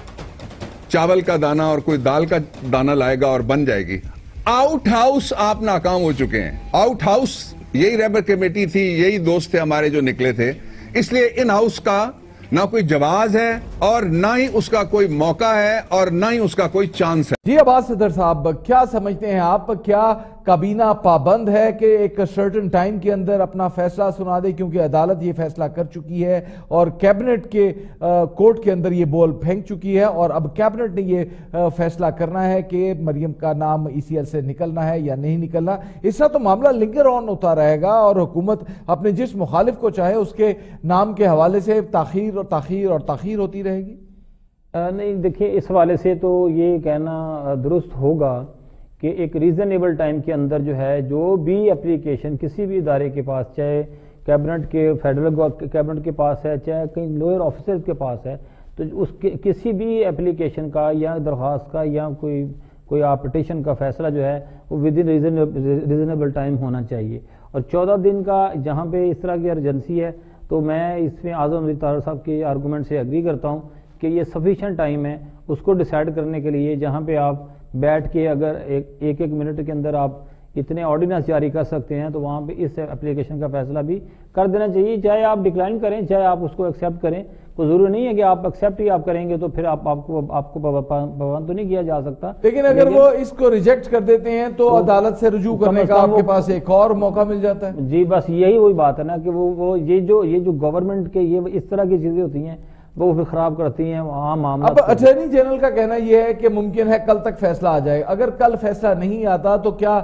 چاول کا دانہ اور کوئی دال کا دانہ لائے گا اور بن جائے گی. آؤٹ ہاؤس آپ ناکام ہو چکے ہیں. آؤٹ ہاؤس یہی ریبر کمیٹی تھی, یہی دوست تھے ہمارے جو نکلے تھے. اس لیے ان ہاؤس کا نہ کوئی جواز ہے اور نہ ہی اس کا کوئی موقع ہے اور نہ ہی اس کا کوئی چانس ہے. جی عباس صدر صاحب, کیا سمجھتے ہیں آپ, کیا کابینہ پابند ہے کہ ایک سرٹن ٹائم کے اندر اپنا فیصلہ سنا دے, کیونکہ عدالت یہ فیصلہ کر چکی ہے اور کیبنٹ کے کورٹ کے اندر یہ بول پھینک چکی ہے اور اب کیبنٹ نے یہ فیصلہ کرنا ہے کہ مریم کا نام ECL سے نکلنا ہے یا نہیں نکلنا. اس طرح تو معاملہ لنگر آن ہوتا رہے گا اور حکومت اپنے جس مخالف کو چاہے اس کے نام کے حوالے سے تاخیر ہوتی رہے گی. نہیں دیکھیں, اس حوالے سے تو یہ کہنا درست ہوگا کہ ایک ریزنیبل ٹائم کے اندر جو ہے جو بھی اپلیکیشن کسی بھی ادارے کے پاس, چاہے کیبنٹ کے فیڈرل کیبنٹ کے پاس ہے, چاہے کہیں لوئر آفیسر کے پاس ہے, تو اس کے کسی بھی اپلیکیشن کا یا درخواست کا یا کوئی پٹیشن کا فیصلہ جو ہے وہ ود ان ریزنیبل ٹائم ہونا چاہیے. اور 14 دن کا جہاں پہ اس طرح کی ارجنسی ہے تو میں اس میں اعظم نذیر طارق صاحب کے آرگومنٹ سے ایگری کرتا ہوں کہ یہ سفیشینٹ ٹائم ہے اس کو ڈیسائیڈ کرنے کے لیے, جہاں پہ آپ بیٹھ کے اگر ایک منٹ کے اندر آپ اتنے آرڈیننس جاری کر سکتے ہیں تو وہاں پہ اس اپلیکیشن کا فیصلہ بھی کر دینا چاہیے، چاہے آپ ڈکلائن کریں چاہے آپ اس کو ایکسیپٹ کریں، کوئی ضروری نہیں ہے کہ آپ ایکسیپٹ ہی آپ کریں گے تو پھر آپ کو پابند تو نہیں کیا جا سکتا۔ لیکن اگر وہ اس کو ریجیکٹ کر دیتے ہیں تو عدالت سے رجوع کرنے کا آپ کے پاس ایک اور موقع مل جاتا ہے۔ جی بس یہی وہی بات ہے نا کہ وہ یہ جو گورنمنٹ کے یہ اس طرح کی چیزیں ہوتی ہیں وہ پھر خراب کرتی ہیں عام معاملات۔ اب اٹارنی جنرل کا کہنا یہ ہے کہ ممکن ہے کل تک فیصلہ آ جائے، اگر کل فیصلہ نہیں آتا تو کیا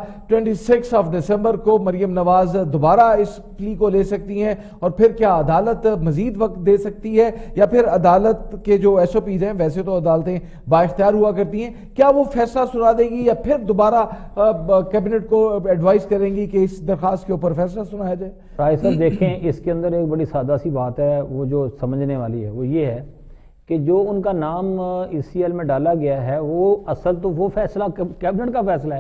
26 دسمبر کو مریم نواز دوبارہ اس پلی کو لے سکتی ہیں اور پھر کیا عدالت مزید وقت دے سکتی ہے، یا پھر عدالت کے جو ایس او پیز ہیں، ویسے تو عدالتیں بااختیار ہوا کرتی ہیں، کیا وہ فیصلہ سنا دے گی یا پھر دوبارہ کیبنٹ کو ایڈوائز کریں گی کہ اس درخواست کے اوپر فیصلہ سنایا جائے؟ رائے صاحب دیکھیں، اس کے اندر ایک بڑی سادہ سی بات ہے، وہ جو سمجھنے والی ہے وہ یہ ہے کہ جو ان کا نام ای سی ایل میں ڈالا گیا ہے وہ اصل تو وہ فیصلہ کیبنٹ کا فیصلہ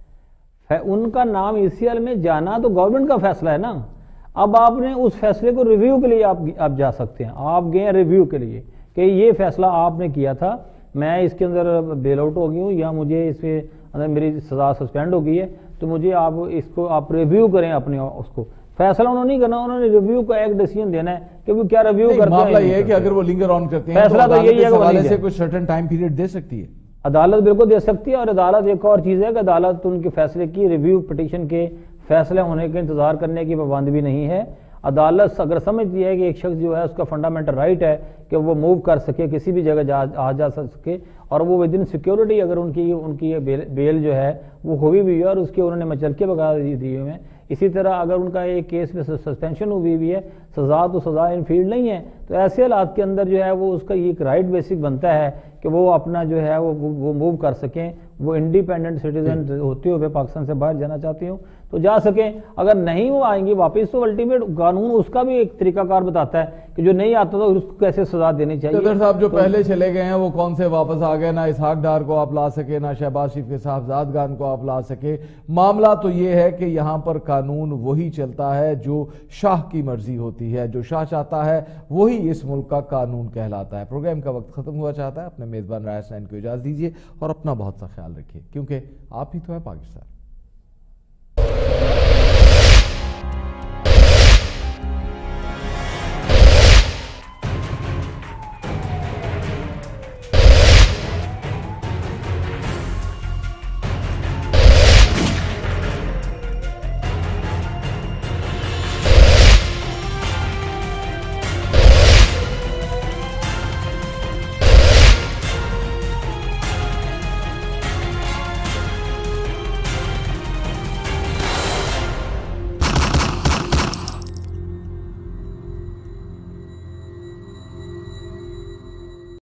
ہے، ان کا نام ای سی ایل میں جانا تو گورنمنٹ کا فیصلہ ہے نا۔ اب آپ نے اس فیصلے کو ریویو کے لیے آپ جا سکتے ہیں، آپ گئے ریویو کے لیے کہ یہ فیصلہ آپ نے کیا تھا، میں اس کے اندر بیل آؤٹ ہو گئی ہوں یا مجھے اس میں اندر میری سزا سسپینڈ ہو گئی ہے، تو مجھے آپ اس کو آپ ریویو کریں اپنے اس کو۔ فیصلہ انہوں نے نہیں کرنا، انہوں نے ریویو کا ایک ڈیسیژن دینا ہے کہ وہ کیا ریویو کرتے ہیں۔ معاملہ یہ ہے کہ اگر وہ لنگر آن کرتے ہیں فیصلہ تو یہی ہے کہ عدالت سے کوئی سرٹن ٹائم پیریڈ دے سکتی ہے، عدالت بالکل دے سکتی ہے، اور عدالت ایک اور چیز ہے کہ عدالت ان کے فیصلے کی ریویو پٹیشن کے فیصلے ہونے کا انتظار کرنے کی پابند بھی نہیں ہے۔ عدالت اگر سمجھتی ہے کہ ایک شخص جو ہے اس کا فنڈامنٹل رائٹ ہے کہ وہ موو کر سکے، کسی بھی جگہ آ جا سکے، اور وہ ود ان سیکیورٹی اگر ان کی بیل جو ہے وہ ہوئی بھی ہے اور اس کے انہوں نے مچلکے وغیرہ دیے ہوئے ہیں، اسی طرح اگر ان کا ایک کیس میں سسپینشن ہوئی بھی ہے، سزا تو سزا ان فیلڈ نہیں ہے، تو ایسے حالات کے اندر جو ہے وہ اس کا ایک رائٹ بیسک بنتا ہے کہ وہ اپنا جو ہے وہ موو کر سکیں، وہ انڈیپینڈنٹ سٹیزن ہوتے ہوئے پاکستان سے باہر جانا چاہتے ہوں تو جا سکیں، اگر نہیں وہ آئیں گے واپس تو الٹیمیٹ قانون اس کا بھی ایک طریقہ کار بتاتا ہے کہ جو نہیں آتا تو اس کو کیسے سزا دینی چاہیے۔ صدر صاحب جو پہلے چلے گئے ہیں وہ کون سے واپس آ گئے، نہ اسحاق ڈار کو آپ لا سکے، نہ شہباز شریف کے صاحبزادگان کو آپ لا سکے۔ معاملہ تو یہ ہے کہ یہاں پر قانون وہی چلتا ہے جو شاہ کی مرضی ہوتی ہے، جو شاہ چاہتا ہے وہی اس ملک کا قانون کہلاتا ہے۔ پروگرام کا وقت ختم ہوا چاہتا ہے، اپنے میزبان رائے حسین کو اجازت دیجیے اور اپنا بہت سا خیال رکھیے، کیونکہ آپ ہی تو ہیں پاکستان۔